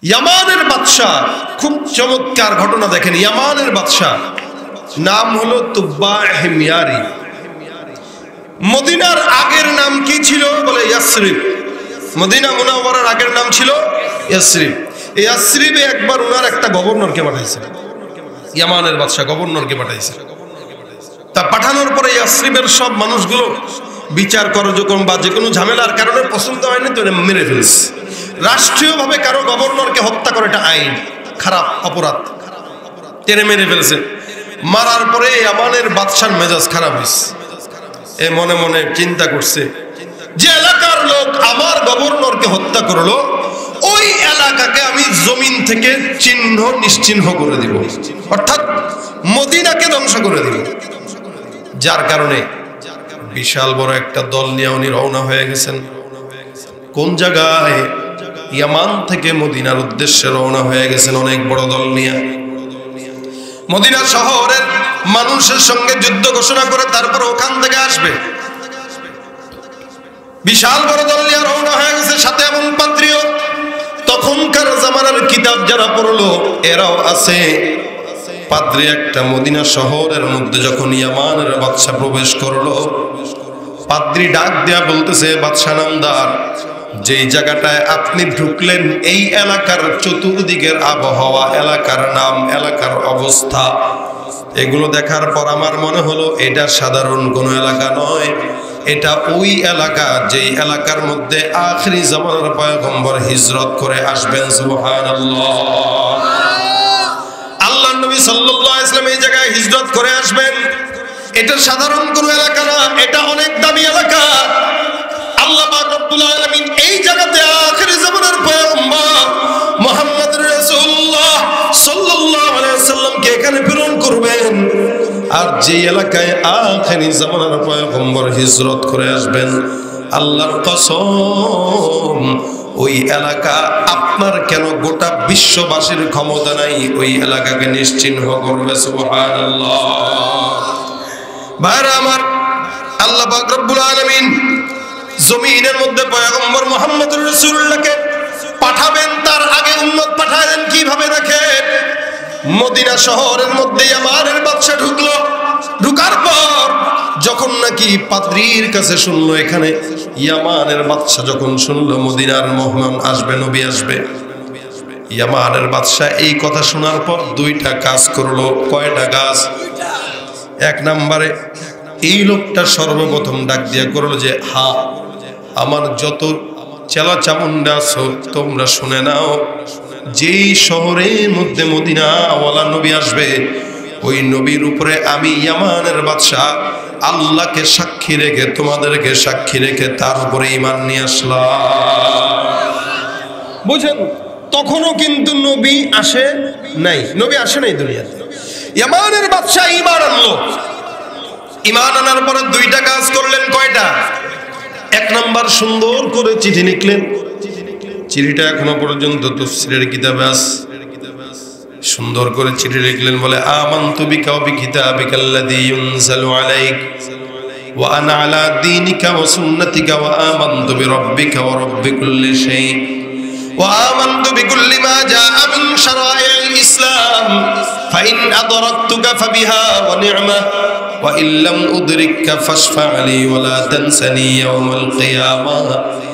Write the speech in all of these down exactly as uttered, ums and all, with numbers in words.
ইয়ামানের বাদশাহ, খুব চমৎকার ঘটনা দেখেন। ইয়ামানের বাদশাহ নাম হলো তুব্বা হিময়ারি। মদিনার আগের নাম কি ছিল বলে ইয়াসরিব। মদিনা মুনাওয়ারার আগের নাম ছিল ইয়াসরিব। এই ইয়াসরিবে একবার ওনার একটা গভর্নরকে পাঠাইছে, ইয়ামানের বাদশাহ গভর্নরকে পাঠাইছে। তা পাঠানোর পরে ইয়াসরিবের সব মানুষগুলো বিচার করো যখন বা যে কোনো ঝামেলার কারণে পছন্দ হয়নি তো মেরে ফেলছে। রাষ্ট্রীয়ভাবে কারো গভর্নরকে হত্যা করে এটা আইন, খারাপ অপরাধ, টেনে মেরে ফেলছে। মারার পরে ইয়ামানের বাদশার মেজাজ খারাপ হয়েছে। এ মনে মনে চিন্তা করছে, যে এলাকার লোক আমার গভর্নরকে হত্যা করলো, ওই এলাকাকে আমি জমিন থেকে চিহ্ন নিশ্চিহ্ন করে দিব, অর্থাৎ মদিনাকে ধ্বংস করে দিব। যার কারণে বিশাল বড় একটা দল নিয়ে উনি রওনা হয়ে গেছেন। কোন জায়গায়? ইয়ামান থেকে মদিনার উদ্দেশ্যে রওনা হয়ে গেছেন অনেক বড় দল নিয়ে। মদিনা শহরের মানুষের সঙ্গে যুদ্ধ ঘোষণা করে তারপর ওখান থেকে আসবে। বিশাল বড় দল নিয়ে রওনা হয়ে গেছে, সাথে এমন পাত্রীও। তখনকার জামানার কিতাব যারা পড়লো এরাও আছে। পাদ্রী একটা মদিনা শহরের মধ্যে যখন ইয়ামানের বাদশা প্রবেশ করলো, পাদ্রী ডাক দেয়া বলতেছে, বাদশা নামদার, যেই জায়গাটায় আপনি ঢুকলেন এই এলাকার চতুর্দিকের আবহাওয়া, এলাকার নাম, এলাকার অবস্থা, এগুলো দেখার পর আমার মনে হলো এটা সাধারণ কোনো এলাকা নয়, এটা ওই এলাকা যেই এলাকার মধ্যে আখিরি জামানার পয়গম্বর হিজরত করে আসবেন। সুবহানাল্লাহ। আল্লাহর নবী সাল্লাল্লাহু আলাইহি ওয়াসাল্লাম এই জায়গায় হিজরত করে আসবেন। এটা সাধারণ কোনো এলাকা না, এটা অনেক দামি এলাকা। আল্লাহ পাক রব্বুল আলামিন এই জায়গাতে আখিরি জামানার পয়গম্বর মুহাম্মদুর রাসূলুল্লাহ সাল্লাল্লাহু আলাইহি ওয়াসাল্লামকে এখানে প্রেরণ করবেন। আর যে এলাকায় আখিরি জামানার পয়গম্বর হিজরত করে আসবেন, আল্লাহর কসম ওই এলাকা আপনার কেন গোটা বিশ্ববাসীর ক্ষমতা নাই ওই এলাকাকে নিশ্চিহ্ন করবে। সুবহানাল্লাহ। ভাইরা আমার, আল্লাহ পাক রব্বুল আলামিন জমিনের মধ্যে পয়গম্বর মুহাম্মদুর রাসূলুল্লাহকে পাঠাবেন, তার আগে উম্মত পাঠালেন কিভাবে দেখেন। মদিনা শহরের মধ্যে ইয়ামানের বাদশা ঢুকলো। ঢুকার পর যখন নাকি পাদ্রীর কাছে শুনলো, এখানে ইয়ামানের বাদশা যখন শুনলো মদিনার মেহমান আসবে, নবী আসবে, ইয়ামানের বাদশা এই কথা শোনার পর দুইটা কাজ করলো। কয়টা কাজ? এক নম্বরে এই লোকটা সর্বপ্রথম ডাক দিয়া করলো যে, হা, আমার যত চেলা চামুন্ডা আছো তোমরা শুনে নাও, যেই শহরের মধ্যে মদিনা ওয়ালা নবী আসবে, ওই নবীর উপরে আমি ইয়ামানের বাদশা আল্লাহকে সাক্ষী রেখে, তোমাদেরকে সাক্ষী রেখে তার উপরে ঈমান নিয়ে আসলাম। বুঝেন, তখনও কিন্তু নবী আসে নাই, নবী আসে নাই দুনিয়াতে। ইয়ামানের বাদশা ঈমান আনলো। ঈমান আনার পরে দুইটা কাজ করলেন। কয়টা? এক নাম্বার, সুন্দর করে চিঠি লিখলেন। চিঠিটা এখনো পর্যন্ত তাফসীরের কিতাবে আছে। সুন্দর করে চিঠি লিখলেন, বলে, আমানতু বিকা ওয়া বিকিতাবিকাল্লাযী ইউনজালু আলাইক ওয়া আনা আলা দীনিকা ওয়া সুন্নাতিকা ওয়া আমানতু বিরাব্বিকা ওয়া রাব্বি কুল্লি শাই ওয়া আমানতু বিকুল্লি মা জাআ মিন শারাইল ইসলাম ফাইন আদরাকতুকা ফাবিহা ওয়া নি'মা ওয়া ইল্লাম উদরিককা ফাশফা' লি ওয়া লা তানসানি ইয়াওমাল কিয়ামাহ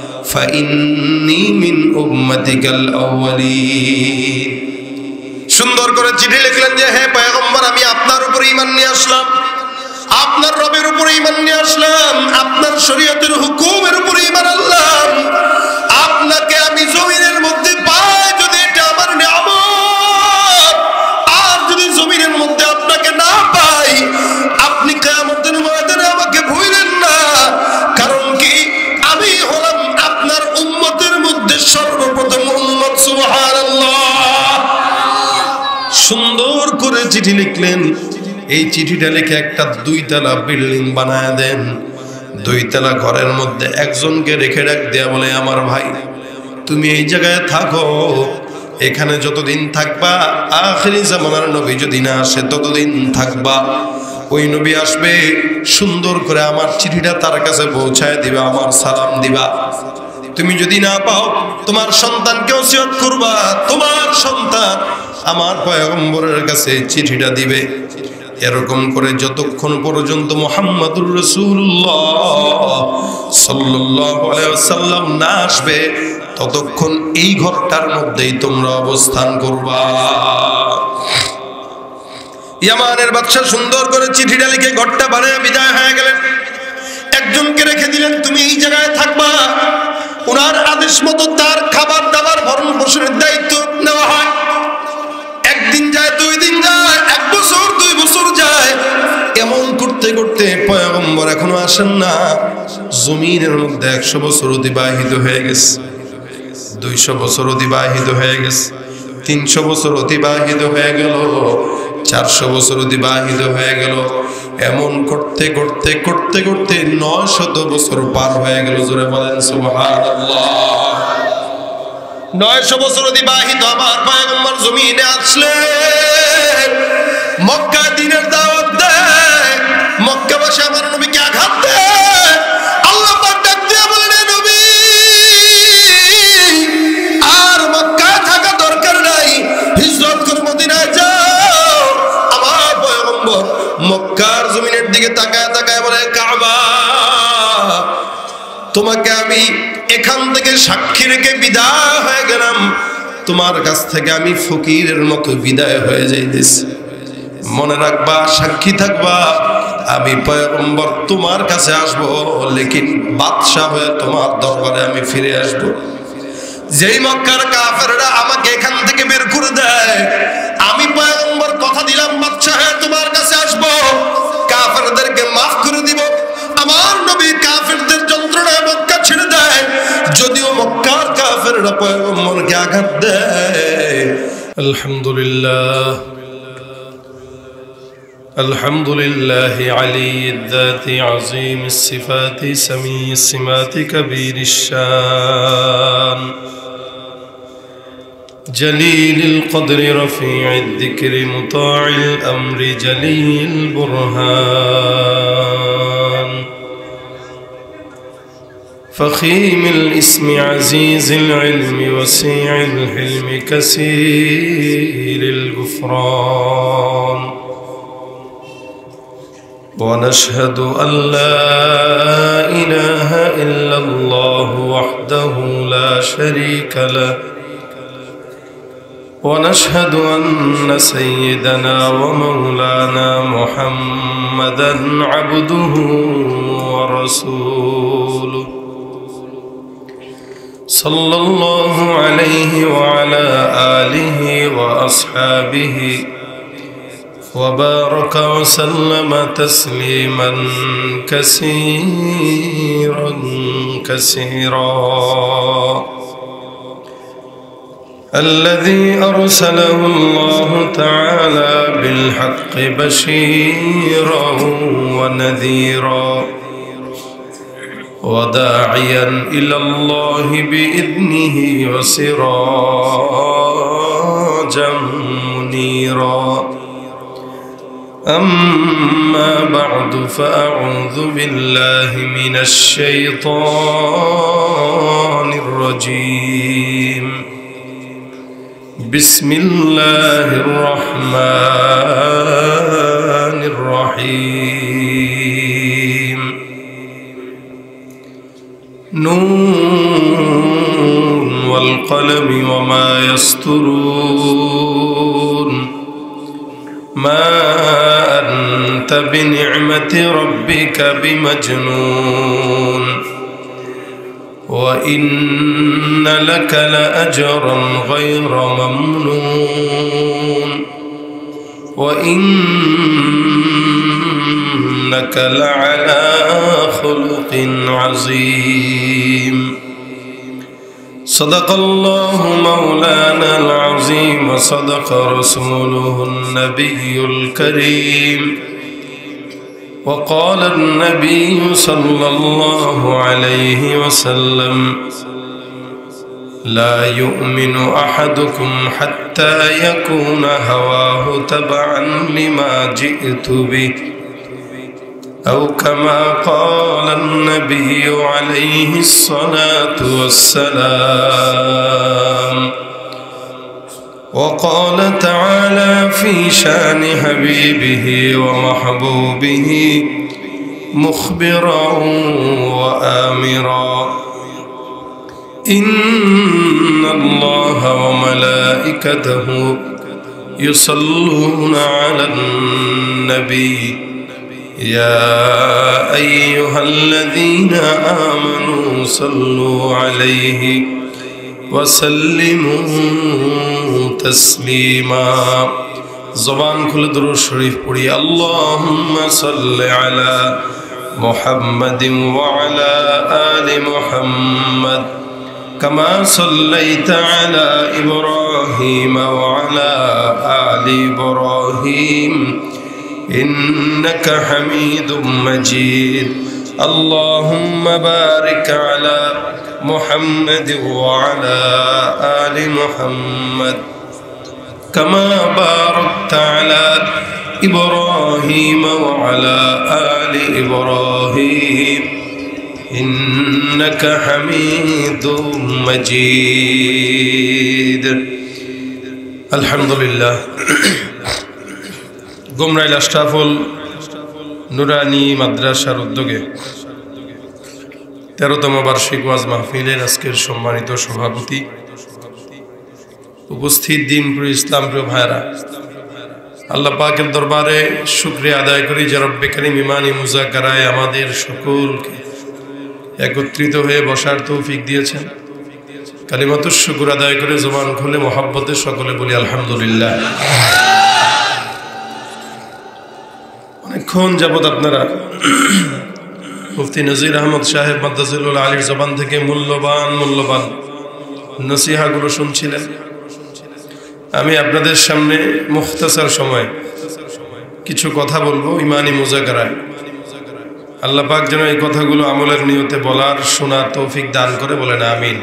ফাইন্নী মিন উম্মাতিকাল আউয়ালিন। সুন্দর করে চিঠি লিখলেন যে, হে পয়গম্বর, আমি আপনার উপর ঈমান নিয়ে আসলাম, আপনার রবের উপর ঈমান নিয়ে আসলাম, আপনার শরীয়তের হুকুমের উপর ঈমান আনলাম। আপনাকে আমি জমিনের মধ্যে পাই যদি এটা আমার নিয়ামত, আর যদি জমিনের মধ্যে আপনাকে না পাই, আপনি কিয়ামতের ময়দানে আমাকে ভুলেন না। কারণ কি, আমি হলাম আপনার উম্মতের মধ্যে সর্বপ্রথম উম্মত। সুবহানাল্লাহ। সুন্দর করে চিঠি লিখলেন। এই চিঠিটা লিখে একটা দুইতলা বিল্ডিং বানায় দেন। দুইতলা ঘরের মধ্যে একজনকে রেখে ডাক দেয়া বলে, আমার ভাই, তুমি এই জায়গায় থাকো, এখানে যতদিন থাকবা, আখিরি জামানার নবী যদি না আসে ততদিন থাকবা। ওই নবী আসবে, সুন্দর করে আমার চিঠিটা তার কাছে পৌঁছায় দিবা, আমার সালাম দিবা। তুমি যদি না পাও তোমার সন্তানকে ওসিয়ত করবা, তোমার সন্তান আমার পয়গম্বরের কাছে চিঠিটা দিবে। এরকম করে যতক্ষণ পর্যন্ত মুহাম্মাদুর রাসূলুল্লাহ সাল্লাল্লাহু আলাইহি ওয়াসাল্লাম না আসবে ততক্ষণ এই ঘরটার মধ্যেই তোমরা অবস্থান করবা। ইয়ামানের বাদশা সুন্দর করে চিঠিটা লিখে ঘরটা বানিয়ে বিদায় হয়ে গেলেন। একজনকে রেখে দিলেন, তুমি এই জায়গায় থাকবা। ওনার আদেশ মতো তার খাবার দাবার ভরণ পোষণের দায়িত্ব নেওয়া হয়। একদিন যায়, দুই দিন যায়, এক বছর দুই বছর যায়। এমন করতে করতে পয়গম্বর এখনো আসেন না। জমিনের মধ্যে একশো বছর অতিবাহিত হয়ে গেছে, দুইশো বছর অতিবাহিত হয়ে গেছে, তিনশো বছর অতিবাহিত হয়ে গেল, চারশো বছর অতিবাহিত হয়ে গেল। এমন করতে করতে করতে করতে নয় শত বছর পার হয়ে গেল। জোরে বলেন সুবহানাল্লাহ। নয়শো বছর অতিবাহিত আমার পয়গম্বর জমিনে আসলেন। মক্কা দ্বীনের দাওয়াত দেয়, মক্কাবাসী আমার নবীকে আঘাত দেয়। আল্লাহ পাক ডাক দিয়ে বলেন, নবী আর মক্কায় থাকা দরকার নাই, হিজরত করে মদিনায় যাও। আমার পয়গম্বর মক্কার জমিনের দিকে তাকায় তাকায় বলে, কাবা তোমাকে আমি এখান থেকে সাক্ষী রেখে বিদায় হয়ে গেলাম, তোমার কাছ থেকে আমি ফকিরের মতো বিদায় হয়ে যাইতেছি। মনে রাখবা, সাক্ষী থাকবা, আমি পয়গম্বর তোমার কাছে আসব, লেকিন বাদশা হয়ে তোমার দরবারে আমি ফিরে আসব। যেই মক্কার কাফেররা আমাকে এখান থেকে বের করে দেয়, আমি পয়গম্বর কথা দিলাম বাদশা হয়ে তোমার কাছে আসব, কাফেরদেরকে মাফ করে দিব। আমার নবী কাফেরদের যন্ত্রণায় মক্কা ছেড়ে দেয়, যদিও মক্কার কাফেররা পয়গম্বরকে আঘাত দেয়। আলহামদুলিল্লাহ আলহামদুলিল্লাহ আলিয়্যিদ যাতি আযীমিস সিফাতি সামিয়্যিস সিমাতি কাবীরিশ শান জলিলিল কদরি রফি'আদ যিকরি মুতা'আল আমরি জলিল বুরহান فخيم الاسم عزيز العلم وسيع الحلم كثير الغفران ونشهد أن لا إله إلا الله وحده لا شريك له ونشهد أن سيدنا ومولانا محمدا عبده ورسوله صلى الله عليه وعلى آله وأصحابه وبارك وسلم تسليما كثيرا كثيرا الذي أرسله الله تعالى بالحق بشيرا ونذيرا وداعيا إلى الله بإذنه وسراجا منيرا أما بعد فأعوذ بالله من الشيطان الرجيم بسم الله الرحمن الرحيم نون والقلم وما يسطرون ما أنت بنعمة ربك بمجنون وإن لك لأجرا غير ممنون وإنك لعلى خلق عظيم صدق الله مولانا العظيم وصدق رسوله النبي الكريم وقال النبي صلى الله عليه وسلم لا يؤمن أحدكم حتى يكون هواه تبعا لما جئت به أو كما قال النبي عليه الصلاة والسلام. وقال تعالى في شان حبيبه ومحبوبه مخبرا وآمرا: إن الله وملائكته يصلون على النبي يا أيها الذين آمنوا صلوا عليه وسلموا تسليما. زبان كل درود شريف پڑھی اللهم صل على محمد وعلى آل محمد كما صليت على إبراهيم وعلى آل إبراهيم إنك حميد مجيد. اللهم بارك على محمد وعلى آل محمد كما باركت على إبراهيم وعلى آل إبراهيم إنك حميد مجيد. الحمد لله. গোমরাইল আশরাফুল নুরানি মাদ্রাসার উদ্যোগে তেরোতম বার্ষিক ওয়াজ মাহফিলের আজকের সম্মানিত সভাপতি, উপস্থিত দিনপ্রিয় ইসলামপ্রিয় ভাইরা, আল্লাহ পাকের দরবারে শুকরিয়া আদায় করি যে রব্বে কারীম ইমানি মুযাকারায় আমাদের সকলকে একত্রিত হয়ে বসার তৌফিক দিয়েছেন। কালিমাতুশ শুকর আদায় করে জবান খুলে মহব্বতে সকলে বলি আলহামদুলিল্লাহ। অনেকক্ষণ যাবৎ আপনারা মুফতি নজির আহমদ সাহেব মাদ্দাজিলুল আলীর জবান থেকে মূল্যবান মূল্যবান নসিহাগুলো শুনছিলেন। আমি আপনাদের সামনে মুখতাসার সময় কিছু কথা বলবো ইমানি মুযাকারায়। আল্লাহ পাক যেন এই কথাগুলো আমলের নিয়তে বলার শোনার তৌফিক দান করে, বলেন আমিন।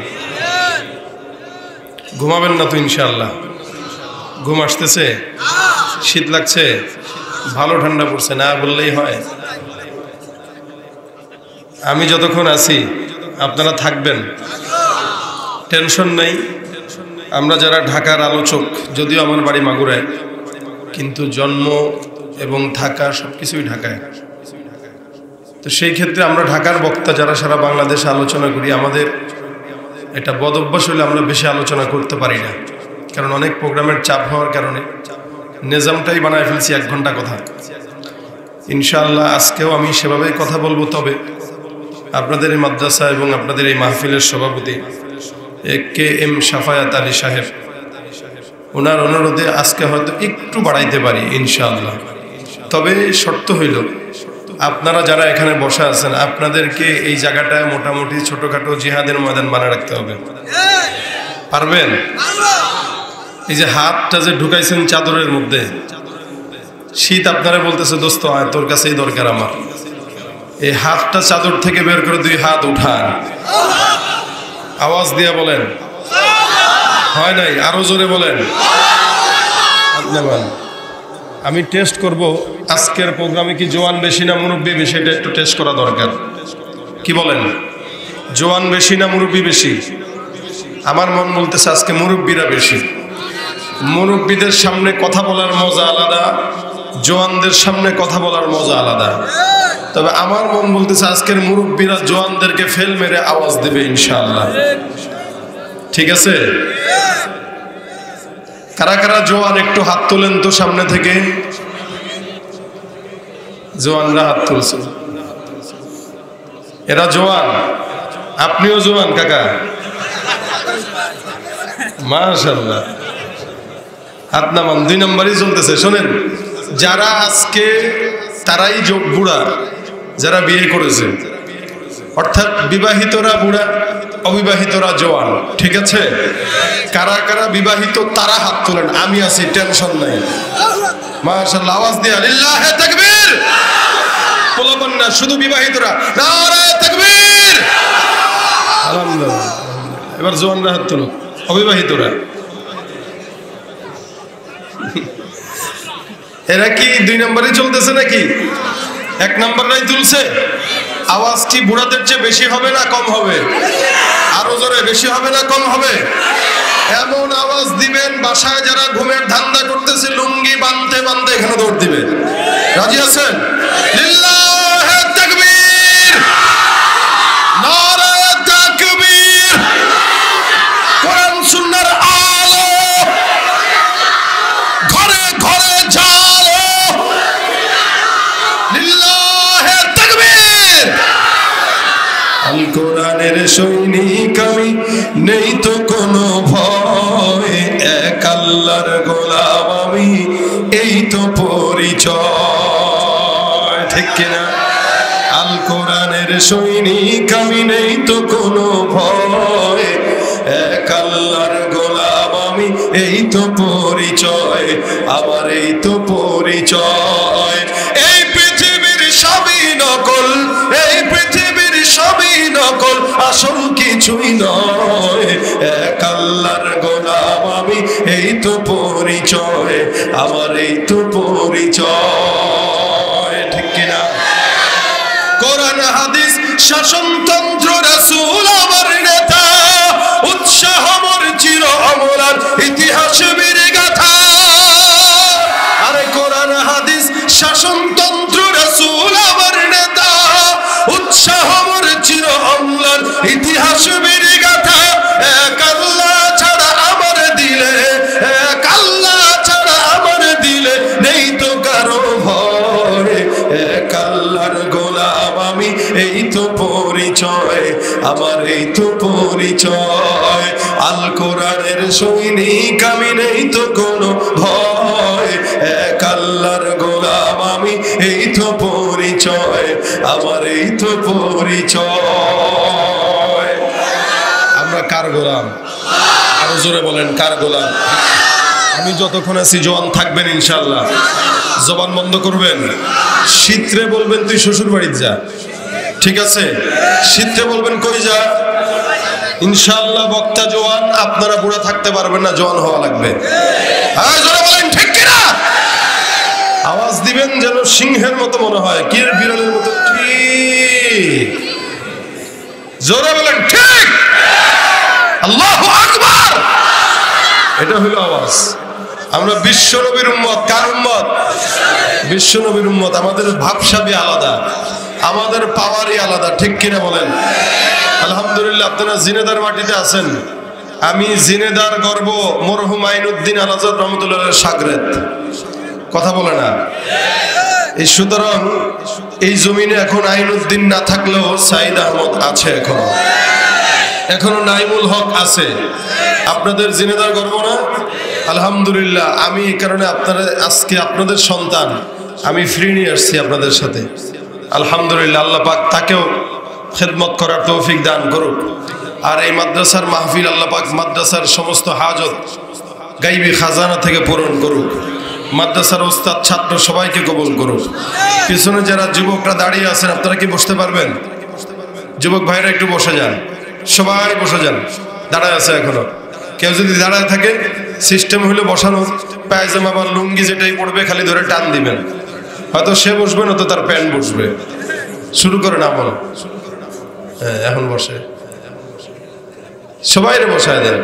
ঘুমাবেন না তো ইনশাআল্লাহ? ঘুম আসতেছে? শীত লাগছে? ভালো ঠান্ডা পড়ছে? না বললেই হয়। আমি যতক্ষণ আছি আপনারা থাকবেন, টেনশন নাই। আমরা যারা ঢাকার আলোচক, যদিও আমার বাড়ি মাগুরায়, কিন্তু জন্ম এবং থাকা সবকিছুই ঢাকায়। তো সেই ক্ষেত্রে আমরা ঢাকার বক্তা যারা সারা বাংলাদেশে আলোচনা করি, আমাদের এটা বদ অভ্যাস হলে আমরা বেশি আলোচনা করতে পারি না, কারণ অনেক প্রোগ্রামের চাপ হওয়ার কারণে নিজামটাই বানায় ফেলছি এক ঘন্টা কথা। ইনশাআল্লাহ আজকেও আমি সেভাবেই কথা বলবো। তবে আপনাদের এই মাদ্রাসা এবং আপনাদের এই মাহফিলের সভাপতি কে এম শাফায়াত আলী সাহেব, ওনার অনুরোধে আজকে হয়তো একটু বাড়াইতে পারি ইনশাআল্লাহ। তবে শর্ত হইল আপনারা যারা এখানে বসা আছেন, আপনাদেরকে এই জায়গাটায় মোটামুটি ছোটখাটো জিহাদের ময়দান বানিয়ে রাখতে হবে। পারবেন? এই যে হাতটা যে ঢুকাইছেন চাদরের মধ্যে, শীত আপনারা বলতেছে দোস্ত আয় তোর কাছেই দরকার আমার, এই হাতটা চাদর থেকে বের করে দুই হাত উঠান, আওয়াজ দিয়ে বলেন। হয় নাই? আরো জোরে বলেন। আমি টেস্ট করব আজকের প্রোগ্রামে কি জোয়ান বেশি না মুরব্বী বেশি, এটা একটু টেস্ট করা দরকার। কি বলেন? জোয়ান বেশি না মুরব্বী বেশি? আমার মন বলতেছে আজকে মুরব্বীরা বেশি। মুরব্বীদের সামনে কথা বলার মজা আলাদা, জোয়ানদের সামনে কথা বলার মজা আলাদা। তবে আমার মন বলতেছে আজকের মুরব্বীরা জোয়ানদেরকে ফেল মেরে আওয়াজ দেবে ইনশাআল্লাহ। ঠিক আছে? কারা কারা জোয়ান একটু হাত তোলেন তো সামনে থেকে। জোয়ানরা হাত তুলছে, এরা জোয়ান। আপনিও জোয়ান কাকা? মাশাআল্লাহ, হাত নামান। দুই নম্বরই চলতেছে। শোনেন, যারা আজকে তারাই যোগ বুড়া যারা বিয়ে করেছে, অর্থাৎ বিবাহিতরা বুড়া, অবিবাহিতরা জোয়ান। ঠিক আছে? কারা কারা বিবাহিত তারা হাত তোলেন। আমি আছি, টেনশন নাই। মাশাআল্লাহ, আওয়াজ দিয়ে লিল্লাহে তাকবীর। পোলাপান না, শুধু বিবাহিতরা নারায়ে তাকবীর। আলহামদুলিল্লাহ। এবার জোয়ানরা হাত তোলো, অবিবাহিতরা। এরা কি দুই নম্বরে চলতেছে নাকি? এক নম্বরটাই তুলছে। আওয়াজ কি বুড়াদের চেয়ে বেশি হবে না কম হবে? আরো জোরে, বেশি হবে না কম হবে? এমন আওয়াজ দিবেন বাসায় যারা ঘুমের ধান্দা করতেছে লুঙ্গি বাঁধতে বাঁধতে এখানে দৌড় দিবে। রাজি আছেন? লিল্লাহে তাকবীর, নারে তাকবীর। কোরআন সুন্নাহর আলো ঘরে ঘরে জ্বালো। লিল্লাহে তাকবীর। আল কোরআনের সৈনিক আমি, নেই তো কোনো ভয়, এক আল্লাহর গোলাম আমি, এই তো পরিচয়। ঠিক কিনা? আল কোরআনের সৈনিক আমি, নেই তো কোনো ভয়, এক আল্লাহর গোলাম আমি, এই তো পরিচয় আমার, এই তো পরিচয়। এই পৃথিবীর সবই নকল, এই পৃথিবীর সবই নকল, আসল কিছুই নয়, এক আল্লাহর গোলাম আমি, এই তো পরিচয় আমার, এই তো পরিচয়। ঠিক কিনা? কোরআন হাদিস শাসনতন্ত্র রাসূল আমার নেতা, উৎসাহ মোর চির অমলার ইতিহাস বীর গাথা। আরে কোরআন হাদিস শাসনতন্ত্র রাসূল আমার নেতা, উৎসাহ মোর চির অমলার ইতিহাস বীর গাথা। এক আল্লাহ ছাড়া আমার দিলে, এক আল্লাহ ছাড়া আমার দিলে, নেই তো কারো ভয়, এক আল্লাহর গোলাম আমি, এই তো পরিচয় আমার, এই তো পরিচয়। আল কোরআনের সৈনিক আমি, নেই তো কোনো ভয়, এক আল্লাহর গোলাম আমি, এই তো পরিচয় আমার, এই তো পরিচয়। আমরা কার গোলাম? আরো জোরে বলেন, কার গোলাম? আমি যতক্ষণ আছি জওয়ান থাকবেন ইনশাআল্লাহ, জবান বন্ধ করবেন। শীতরে বলবেন তুই শ্বশুর বাড়িতে যা, ঠিক আছে? শীতরে বলবেন কই যা। ইনশাআল্লাহ বক্তা জওয়ান, আপনারা বুড়া থাকতে পারবেন না, জওয়ান হওয়া লাগবে। হ্যাঁ জোরে বলেন, ঠিক কিনা? আওয়াজ দিবেন যেন সিংহের মতো মনে হয়, কি বিড়ালের মতো। ঠিক, জোরে বলেন ঠিক। আল্লাহু আকবার। এটা হলো আওয়াজ। আমরা বিশ্ব নবীর উম্মত। কার উম্মত? বিশ্ব নবীর উম্মত। আমাদের ভাবসাবি আলাদা, আমাদের পাওয়ারই আলাদা, ঠিক কিনা বলেন? আলহামদুলিল্লাহ, আপনারা জিনেদার মাটিতে আছেন। আমি জিনেদার গর্ব মরহুম আইনুদ্দিন আল আজাদ রহমতুল্লাহের শাগরেদ। কথা বলে না? এই সুতরাং এই জমিনে এখন আইনুদ্দিন না থাকলেও সাইদ আহমদ আছে, এখনো এখনো নাইমুল হক আছে। আপনাদের জিনেদার গর্ব না? আলহামদুলিল্লাহ। আমি এই কারণে আপনারা আজকে আপনাদের সন্তান আমি ফ্রি নিয়ে আসছি আপনাদের সাথে। আলহামদুলিল্লাহ, আল্লাহ পাক তাকেও খেদমত করার তৌফিক দান করুক। আর এই মাদ্রাসার মাহফিল আল্লাহ পাক মাদ্রাসার সমস্ত হাজত গাইবি খাজানা থেকে পূরণ করুক। মাদ্রাসার ওস্তাদ ছাত্র সবাইকে কবুল করুক। পিছনে যারা যুবকরা দাঁড়িয়ে আছেন, আপনারা কি বসতে পারবেন? যুবক ভাইরা একটু বসে যান, সবাই বসে যান। দাঁড়ায় আছে এখনো, কেউ যদি দাঁড়ায় থাকে সিস্টেম হলো বসানো, পায়জামা বা লুঙ্গি যেটাই পড়বে খালি ধরে টান দিবেন, হয়তো সে বসবে না তো তার প্যান্ট বসবে। শুরু করেন আমল। হ্যাঁ এখন বসে, সবাই বসায় দেন।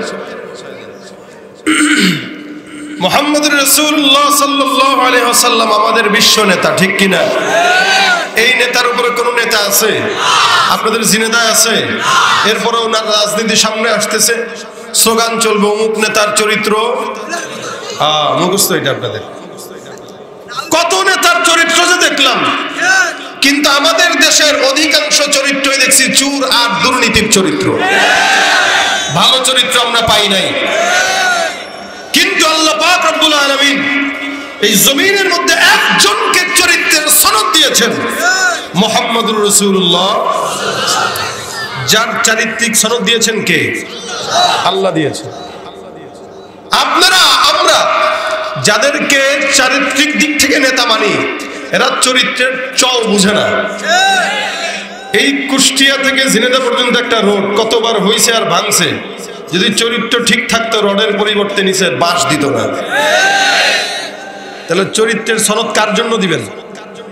মুহাম্মদুর রাসূলুল্লাহ সাল্লাল্লাহু আলাইহি ওয়াসাল্লাম আমাদের বিশ্ব নেতা, ঠিক কিনা? এই নেতার উপরে কোন নেতা আছে? আপনাদের জিনেদায় আছে? এরপরেও না রাজনীতি সামনে আসতেছে, স্লোগান চলবে অমুক নেতার চরিত্র আহ মুখস্থ। এটা আপনাদের কত নেতার চরিত্র যে দেখলাম, কিন্তু আমাদের দেশের অধিকাংশ চরিত্রই দেখছি চুর আর দুর্নীতির চরিত্র। ভালো চরিত্র আমরা পাই নাই। কিন্তু আল্লাহ পাক রব্বুল আলামিন এই জমিনের মধ্যে একজনকে চরিত্রের সনদ দিয়েছেন, মুহাম্মদুর রাসূলুল্লাহ। যার চারিত্রিক সনদ দিয়েছেন কে? আল্লাহ দিয়েছেন। আপনারা আমরা যাদেরকে চারিত্রিক দিক থেকে নেতা মানি, এরা চরিত্রের চল বুঝে না। এই কুষ্টিয়া থেকে ঝিনেদা পর্যন্ত একটা রোড কতবার হয়েছে আর ভাঙছে, যদি চরিত্র ঠিক থাকতো রডের পরিবর্তে নিচে বাঁশ দিত না। তাহলে চরিত্রের সনদ কার জন্য দিবেন?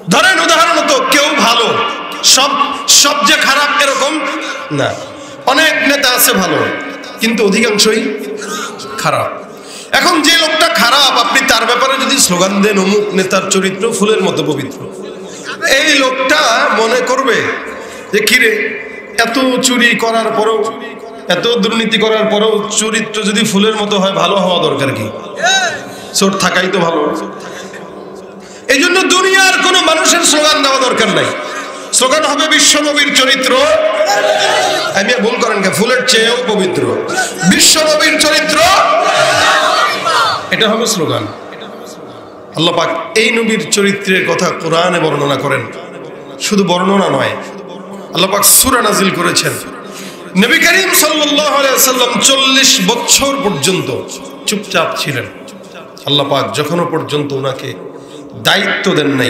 ধরেন উদাহরণত কেউ ভালো, সব সব যে খারাপ এরকম না, অনেক নেতা আছে ভালো কিন্তু অধিকাংশই খারাপ। এখন যে লোকটা খারাপ আপনি তার ব্যাপারে যদি স্লোগান দেন অমুক নেতার চরিত্র ফুলের মতো পবিত্র, এই লোকটা মনে করবে যে কিরে এত চুরি করার পরেও, এত দুর্নীতি করার পরেও চরিত্র যদি ফুলের মতো হয় ভালো হওয়া দরকার কি? চোর থাকাই তো ভালো। এই জন্য দুনিয়ার কোনো মানুষের স্লোগান দেওয়া দরকার নাই। স্লোগান হবে বিশ্ব নবীর চরিত্র, আমি ভুল করেন কে, ফুলের চেয়েও পবিত্র, বিশ্ব নবীর চরিত্র, এটা হবে স্লোগান। আল্লাহ পাক এই নবীর চরিত্রের কথা কোরআনে বর্ণনা করেন, শুধু বর্ণনা নয়, আল্লাহ পাক সূরা নাজিল করেছেন। নবী করিম সাল্লাল্লাহু আলাইহি ওয়াসাল্লাম চল্লিশ বছর পর্যন্ত চুপচাপ ছিলেন। আল্লাহ পাক যখনও পর্যন্ত ওনাকে দায়িত্ব দেন নাই,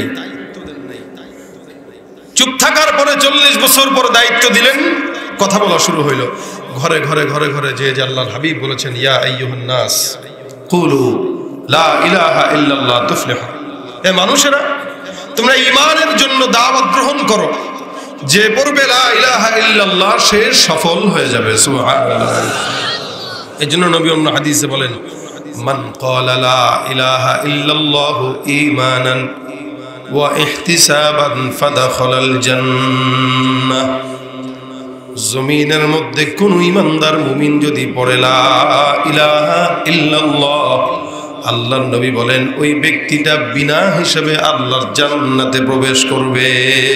চুপ থাকার পরে চল্লিশ বছর পর দায়িত্ব দিলেন, কথা বলা শুরু হইল। ঘরে ঘরে ঘরে ঘরে যে যে আল্লাহর হাবিব বলেছেন, ইয়া আইয়ুহান নাস কুলু লা ইলাহা ইল্লাল্লাহ তুফলিহু, হে মানুষেরা তোমরা ঈমানের জন্য দাওয়াত গ্রহণ করো, যে পড়বে লা ইলাহা ইল্লাল্লাহ সে সফল হয়ে যাবে। সুবহানাল্লাহ। এজন্য নবী অন্য হাদিসে বলেন, মান ক্বালা লা ইলাহা ইল্লাল্লাহু ঈমানান ওয়া ইহতিসাবান ফাদাখালাল জান্নাহ। জমিনের মধ্যে কোন ঈমানদার মুমিন যদি পড়ে লা ইলাহা ইল্লাল্লাহ, আল্লাহর নবী বলেন ওই ব্যক্তিটা বিনা হিসাবে আল্লাহর জান্নাতে প্রবেশ করবে।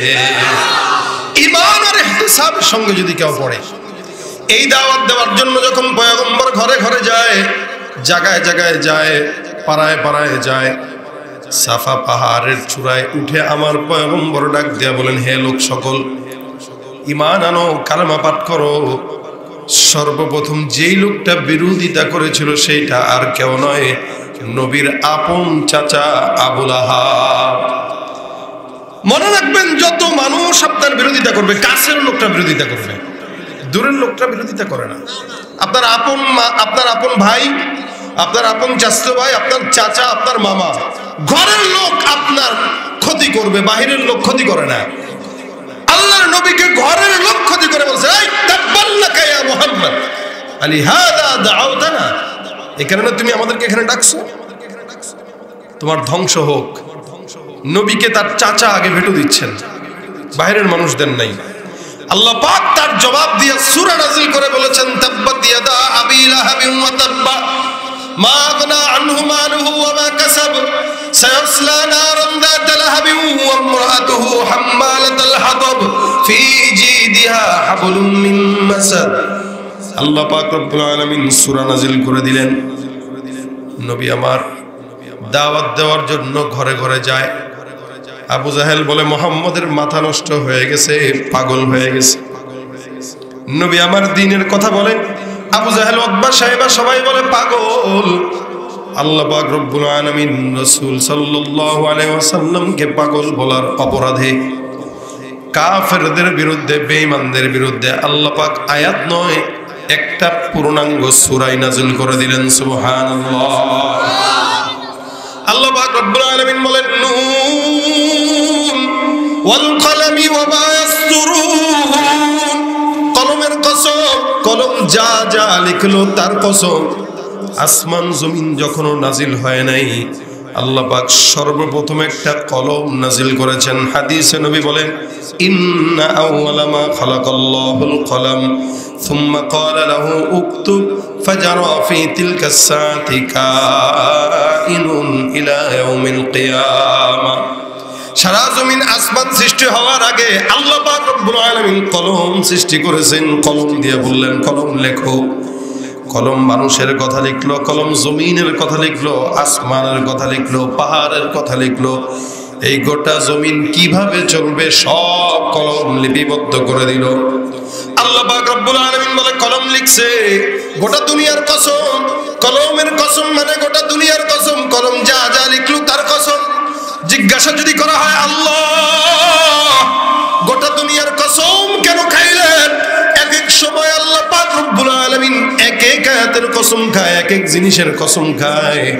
ঈমান আর ইহতিসাবের সঙ্গে যদি কেউ পড়ে, এই দাওয়াত দেওয়ার জন্য যখন পয়গম্বর ঘরে ঘরে যায়, জায়গায় জায়গায় যায়, পাড়ায় পাড়ায় যায়, সাফা পাহাড়ের চূড়ায় উঠে আমার পয়গম্বর ডাক দিয়া বলেন, হে লোক সকল ঈমান আনো, কালেমা পাঠ করো। সর্বপ্রথম যেই লোকটা বিরোধিতা করেছিল সেইটা আর কেউ নয়, নবীর আপন চাচা আবু লাহাব। মনে রাখবেন, যত মানুষ আপনার বিরোধিতা করবে, কাছের লোকটা বিরোধিতা করবে, দূরের লোকটা বিরোধিতা করে না। আপনার আপন মা, আপনার আপন ভাই, আপনার আপন চাচা ভাই, আপনার চাচা, আপনার মামা, ঘরের লোক আপনার ক্ষতি করবে, বাহিরের লোক ক্ষতি করে না। আল্লাহর নবীকে ঘরের লোক ক্ষতি করে বলছে, এই তাব্বাল্লাকা ইয়া মুহাম্মদ আলিহাযা দাআউতানা, এই কারণে তুমি আমাদেরকে এখানে ডাকছো, তোমার ধ্বংস হোক। নবীকে তার চাচা আগে ভেটো দিচ্ছেন, বাইরের মানুষদের নাই। আল্লাহ পাক তার জবাব দিয়ে সূরা নাযিল করে বলেছেন, তাব্বাত ইয়াদা আবি লাহাবিন ওয়া তাব্বা মা আগনা আনহু মালুহু ওয়া মা কাসাব সায়াসলা নারান যাতা লাহাবিন ওয়া ইমরাতুহু হাম্মালাতাল হাতাব ফি জিদিহা হাবলুম মিন মাসাদ। আল্লাহ পাক রব্বুল আলামিন সূরা নাযিল করে দিলেন। নবী আমার দাওয়াত দেওয়ার জন্য ঘরে ঘরে যায়। আবু জাহেল বলে মুহাম্মদের মাথা নষ্ট হয়ে গেছে, পাগল হয়ে গেছে। নবী আমার দ্বীনের কথা বলেন, আবু জাহেল, উতবা, সাইবা সবাই বলে পাগল। আল্লাহ পাক রব্বুল আলামিন রাসূল সাল্লাল্লাহু আলাইহি ওয়াসাল্লামকে পাগল বলার অপরাধে কাফেরদের বিরুদ্ধে, বেঈমানদের বিরুদ্ধে আল্লাহ পাক আয়াত নয় একটা পূর্ণাঙ্গ সূরা নাযিল করে দিলেন। সুবহানাল্লাহ। আল্লাহ পাক রব্বুল আলামিন বলেন, নুন ওয়াল কলামি ওয়া মা ইয়াসতুরুন, কলমের কসম, কলম যা যা লিখলো তার কসম। আসমান জমিন যখনও নাজিল হয় নাই, আল্লাহ পাক সর্বপ্রথম একটা কলম নাজিল করেছেন। হাদিসে নবী বলেন, ইন্না আউওয়ালা মা খালাকাল্লাহুল কলম সুম্মা ক্বালা লাহু উকতুব ফাজারা ফি তিলকা সাআতি কাইনুন ইলা ইয়াউমিল কিয়ামা। সারা জমিন আসমান সৃষ্টি হওয়ার আগে আল্লাহ পাক রব্বুল আলামিন কলম সৃষ্টি করেছেন। কলম দিয়ে বললেন, কলম লেখো। কলম মানুষের কথা লিখলো, কলম জমিনের কথা লিখলো, আসমানের কথা লিখলো, পাহাড়ের কথা লিখলো। এই গোটা জমিন কিভাবে চলবে সব কলম লিপিবদ্ধ করে দিল। আল্লাহ পাক রব্বুল আলামিন বলে, কলম লিখছে গোটা দুনিয়ার কসম। কলমের কসম মানে গোটা দুনিয়ার কসম। কলম যা যা লিখলো তার কসম। জিজ্ঞাসা যদি করা হয়, আল্লাহ গোটা দুনিয়ার কসম কেন খাইলেন? এক এক সময় আল্লাহ পাক রব্বুল আলামিন এক এক আয়াতের কসম খায়, এক এক জিনিসের কসম খায়।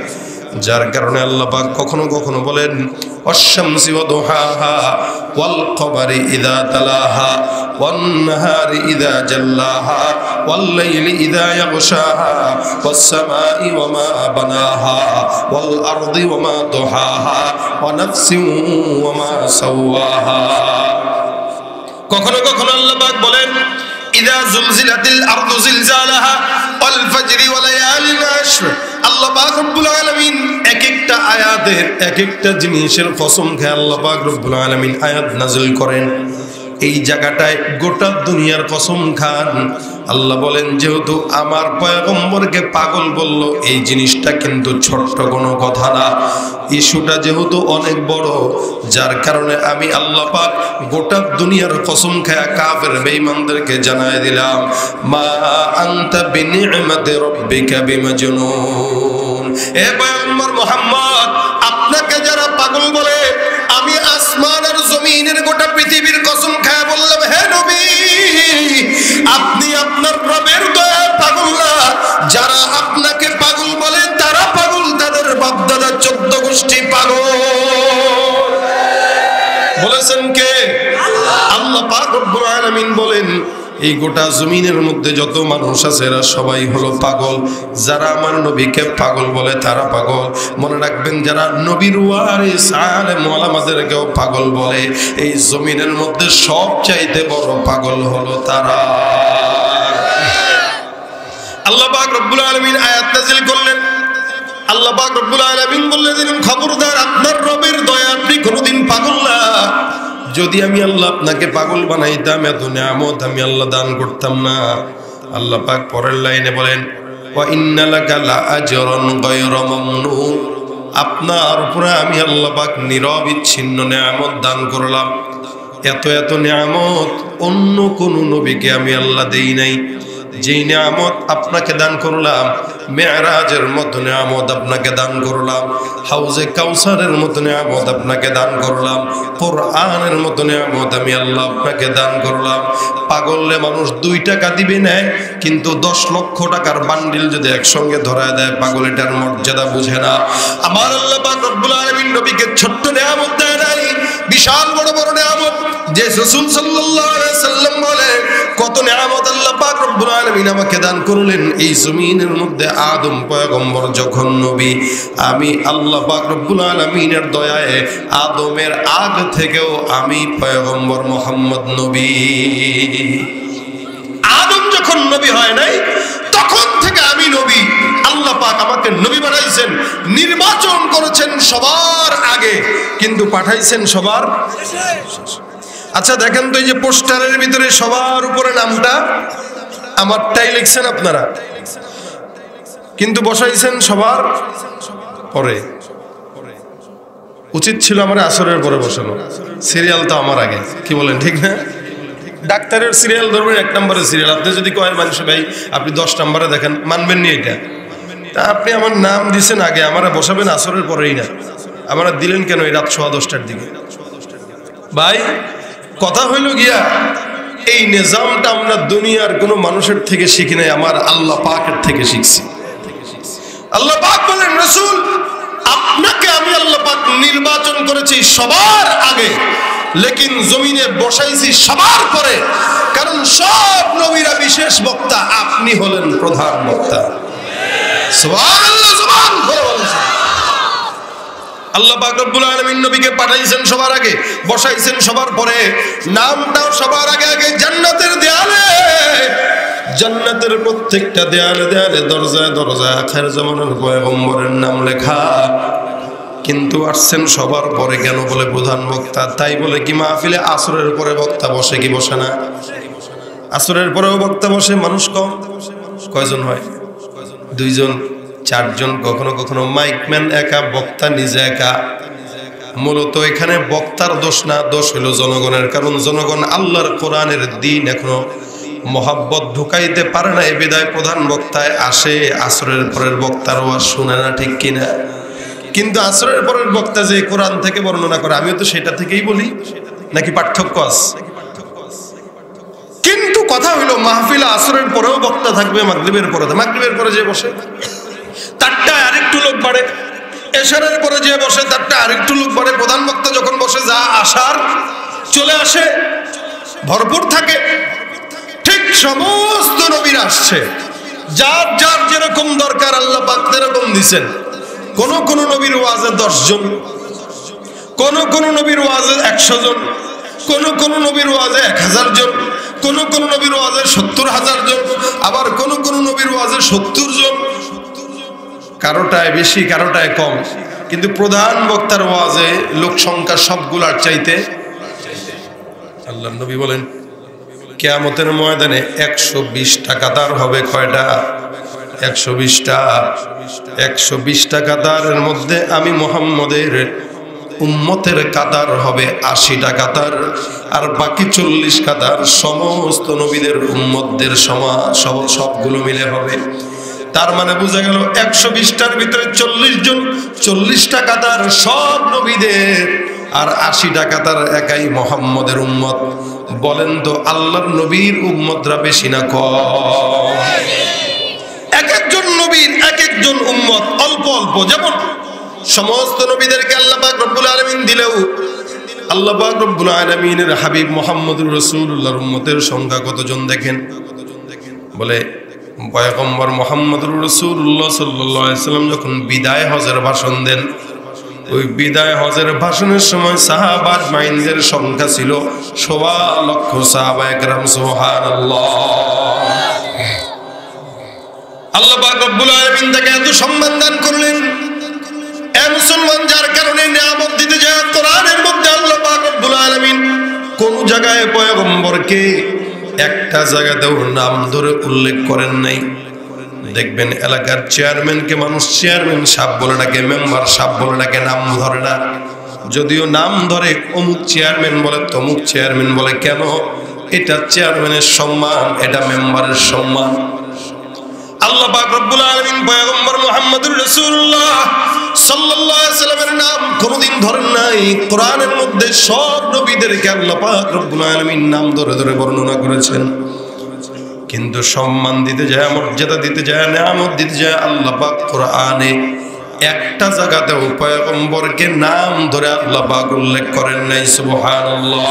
যার কারণে আল্লাহ পাক কখনো কখনো বলেন অশ-শামসি ওয়া দুহাহা ওয়াল কমারি ইযা তালাহা ওয়ান নাহারি ইযা জাল্লাহা ওয়াল লাইলি ইযা ইয়াগশাহা ওয়াস সামাই ওয়া মা বানাহা ওয়াল আরদি ওয়া মা দুহাহা ওয়া নাফসিন ওয়া মা সাওয়াহা। কখনো কখনো আল্লাহ পাক বলেন ইযা জুলজিলাতিল আরদু জিলজালাহা ওয়াল ফাজরি ওয়া লায়ালিন আশর। আল্লাহ পাক রব্বুল আলামিন এক একটা আয়াতের এক একটা জিনিসের কসম খেয়ে আল্লাহ পাক রব্বুল আলামিন আয়াত নাযিল করেন। এই জায়গাটায় গোটা দুনিয়ার কসম খান আল্লাহ বলেন যেহেতু আমার পয়গম্বরকে পাগল বলল এই জিনিসটা কিন্তু ছোট্ট কোনো কথা না, ইস্যুটা যেহেতু অনেক বড়, যার কারণে আমি আল্লাহ পাক গোটা দুনিয়ার কসম খায়া কাফের বেঈমানদেরকে জানায় দিলাম মা আনতা বিনি'মাতি রাব্বিকা বিমাজনুন। এ পয়গম্বর মুহাম্মদ, আপনাকে যারা পাগল বলে আমি আসমান আর জমিনের গোটা পৃথিবীর কসম খায়া বললাম হে নবী আপনি আপনার রবের দয়া পাগল না, যারা আপনাকে পাগল বলে তারা পাগল, তাদের বাপদাদা চোদ্দ গোষ্ঠী পাগল। বলেছেন কে? আল্লাহ পাক রব্বুল আলামিন বলেন এই গোটা জমিনের মধ্যে যত মানুষ আছে এরা সবাই হলো পাগল, যারা আমার নবীকে পাগল বলে তারা পাগল। মনে রাখবেন যারা নবীর ওয়ারিস আলেম ওলামাদেরকেও পাগল বলে এই জমিনের মধ্যে সবচাইতে বড় পাগল হলো তারা। আল্লাহ পাক রব্বুল আলামিন আয়াত নাযিল করলেন। আল্লাহ পাক রব্বুল আলামিন বললেন খবরদার আপনার রবের দয়া আপনি কোনোদিন পাগল না। যদি আমি আল্লাহ আপনাকে পাগল বানাইতাম এত নিয়ামত আমি আল্লাহ দান করতাম না। আল্লাহ পাক পরের লাইনে বলেন ওয়া ইন্না লাকা লাআজরান গায়রা মামনুন। আপনার উপরে আমি আল্লাহ পাক নিরবিচ্ছিন্ন নিয়ামত দান করলাম। এত এত নিয়ামত অন্য কোন নবীকে আমি আল্লাহ দেই নাই। যেই নিয়ামত আপনাকে দান করলাম, মেরাজের মতো নিয়ামত আপনাকে দান করলাম, হাউজে কাউসারের মতো নিয়ামত আপনাকে দান করলাম, কোরআনের মতো নিয়ামত আমি আল্লাহ আপনাকে দান করলাম। পাগললে মানুষ দুই টাকা দিবে নেয়, কিন্তু দশ লক্ষ টাকার বান্ডিল যদি একসঙ্গে ধরায় দেয় পাগল এটার মর্যাদা বুঝে না। আমার আল্লাহ পাক রব্বুল আলামিন নবীকে ছোট্ট নিয়ামত দেয় নাই, বিশাল বড় বড় নিয়ামত। যে রাসূল সাল্লাল্লাহু আলাইহি সাল্লাম বলে কত নিয়ামত আল্লাহ পাক রব্বুল আলামিন আমাকে দান করলেন। এই জমিনের মধ্যে আদম পয়গম্বর যখন নবী, আমি আল্লাহ পাক রব্বুল আলামিনের দয়ায় আদমের আগ থেকেও আমি পয়গম্বর মুহাম্মদ নবী। আদম যখন নবী হয় নাই তখন থেকে আমি নবী। আল্লাহ পাক আমাকে নবী বানাইছেন, নির্বাচন করেছেন সবার আগে, কিন্তু পাঠাইছেন সবার। আচ্ছা দেখেন তো এই যে পোস্টারের ভিতরে সবার উপরে নামটা আমারটাই লিখছেন আপনারা, কিন্তু বসাইছেন সবার পরে। উচিত ছিল আমার আসরের পরে বসানো, সিরিয়াল তো আমার আগে। কি বলেন ঠিক না? ডাক্তারের সিরিয়াল ধরবেন এক নম্বরের সিরিয়াল, আপনি যদি কয়েন মানুষ ভাই আপনি দশ নম্বরে দেখেন মানবেন নি এটা। তা আপনি আমার নাম দিছেন আগে, আমারা বসাবেন আসরের পরেই না, আমারা দিলেন কেন এই রাত সোয়া দশটার দিকে? ভাই কথা হইল গিয়া এই নিজামটা আমরা দুনিয়ার কোনো মানুষের থেকে শিখি নাই, আমার আল্লাহ পাকের থেকে শিখছি। আল্লাহ পাক বলেন রাসূল আপনাকে আমি আল্লাহ পাক নির্বাচন করেছি সবার আগে, লেকিন জমিনে বসাইছি সবার পরে, কারণ সব নবীরা বিশেষ বক্তা, আপনি হলেন প্রধান বক্তা। সুবহানাল্লাহ, সুবহানাল্লাহ। আল্লাহ পাক রব্বুল আলামিন নবীকে পাঠাইছেন সবার আগে, বসাইছেন সবার পরে, নামটাও সবার আগে আগে জান্নাতের দেয়ালে। জান্নাতের প্রত্যেকটা দেয়ালে দেয়ালে দরজায় দরজায় আখির জামানের পয়গম্বরের নাম লেখা, কিন্তু আসছেন সবার পরে কেন? বলে প্রধান বক্তা। তাই বলে কি মাহফিলে আসরের পরে বক্তা বসে কি বসে না? আসরের পরেও বক্তা বসে, মানুষ কম। কয়জন হয়? দুইজন, চারজন, কখনো কখনো মাইকম্যান একা, বক্তা নিজে একা। মূলত এখানে বক্তার দোষ না, দোষ হলো জনগণের। কারণ জনগণ আল্লাহর কোরআনের দিন এখনো মহাব্বত ঢুকাইতে পারে না, এ বিদায় প্রধান বক্তায় আসে, আসরের পরের বক্তারও আর শুনে না, ঠিক কিনা? কিন্তু আসরের পরের বক্তা যে কোরআন থেকে বর্ণনা করে, আমিও তো সেটা থেকেই বলি, নাকি পার্থক্য আছে? কিন্তু কথা হইলো মাহফিলে আসরের পরেও বক্তা থাকবে, মাগরিবের পরে, মাগরিবের পরে যে বসে তারটায় আরেকটু লোক বাড়ে, এশারের পরে যে বসে তারটা আরেকটু লোক বাড়ে, প্রধান বক্তা যখন বসে যা আসার চলে আসে, ভরপুর থাকে। ঠিক সমস্ত নবীর আসছে, যার যার যেরকম দরকার আল্লাহ পাক সেরকম দিছেন। কোন কোন নবীর ওয়াজে দশ জন, কোন কোন নবীর ওয়াজে একশো জন, কোন কোন নবীর ওয়াজে এক হাজার জন, কোন কোন নবীর ওয়াজে সত্তর হাজার জন, আবার কোন কোন নবীর ওয়াজে সত্তর জন। কারোটায় বেশি কারোটায় কম, কিন্তু প্রধান বক্তার ওয়াজে লোক সংখ্যা সবগুলার চাইতে। আল্লাহ নবী বলেন কিয়ামতের ময়দানে একশো বিশটা কাতার হবে। কয়টা? একশো বিশটা। একশো বিশটা কাতারের মধ্যে আমি মুহাম্মদের উম্মতের কাতার হবে আশিটা কাতার, আর বাকি চল্লিশ কাতার সমস্ত নবীদের উম্মতদের সমা সবগুলো মিলে হবে। তার মানে বোঝা গেল একশো বিশটার ভিতরে চল্লিশ জন, চল্লিশটা কাতার সব নবীদের, আর আশিটা কাতার একাই মুহাম্মদের উম্মত। বলেন তো আল্লাহর নবীর উম্মতরা বেশি না কম? এক একজন নবীর এক একজন উম্মত অল্প অল্প। যেমন সমস্ত নবীদেরকে আল্লাহ পাক রব্বুল আলামিন দিলেও আল্লাহ পাক রব্বুল আলামিনের হাবিব মুহাম্মদুর রাসূলুল্লাহর উম্মতের সংখ্যা কতজন দেখেন? বলে পয়গম্বর মুহাম্মদুর রাসূলুল্লাহ সাল্লাল্লাহু আলাইহি সাল্লাম যখন বিদায় হজের ভাষণ দেন, ওই বিদায় হজের ভাষণের সময় সাহাবা আজমাইনদের সংখ্যা ছিল সওয়া লক্ষ সাহাবায়ে কেরাম। সুবহানাল্লাহ। আল্লাহ পাক রব্বুল আলামিন তাকে এত সম্মান দান করলেন। এ মুসলমান, যার কারণে নিয়ামত দিতে যায় কোরআনের মধ্যে আল্লাহ পাক রব্বুল আলামিন কোন জায়গায় পয়গম্বরকে একটা জায়গাতেও নাম ধরে উল্লেখ করেন নাই। দেখবেন এলাকার চেয়ারম্যানকে মানুষ চেয়ারম্যান সাহেব বলে ডাকে, মেম্বার সাহেব বলে ডাকে, নাম ধরে না। যদিও নাম ধরে অমুক চেয়ারম্যান বলে, তমুক চেয়ারম্যান বলে। কেন? এটা চেয়ারম্যানের সম্মান, এটা মেম্বারের সম্মান। আল্লাহ পাক রব্বুল আলামিন পয়গম্বর মুহাম্মদুর রাসূলুল্লাহ সাল্লাল্লাহু আলাইহি সাল্লামের নাম কোনদিন ধরেন নাই। কোরআনের মধ্যে সব নবীদেরকে আল্লাহ পাক রব্বুল আলামিন নাম ধরে ধরে বর্ণনা করেছেন। কিন্তু সম্মান দিতে যায়, মর্যাদা দিতে যায়, নিয়ামত দিতে যায় আল্লাহ পাক কোরআনে একটা জায়গাতেও পয়গম্বরকে নাম ধরে আল্লাহ পাক উল্লেখ করেন নাই। সুবহানাল্লাহ।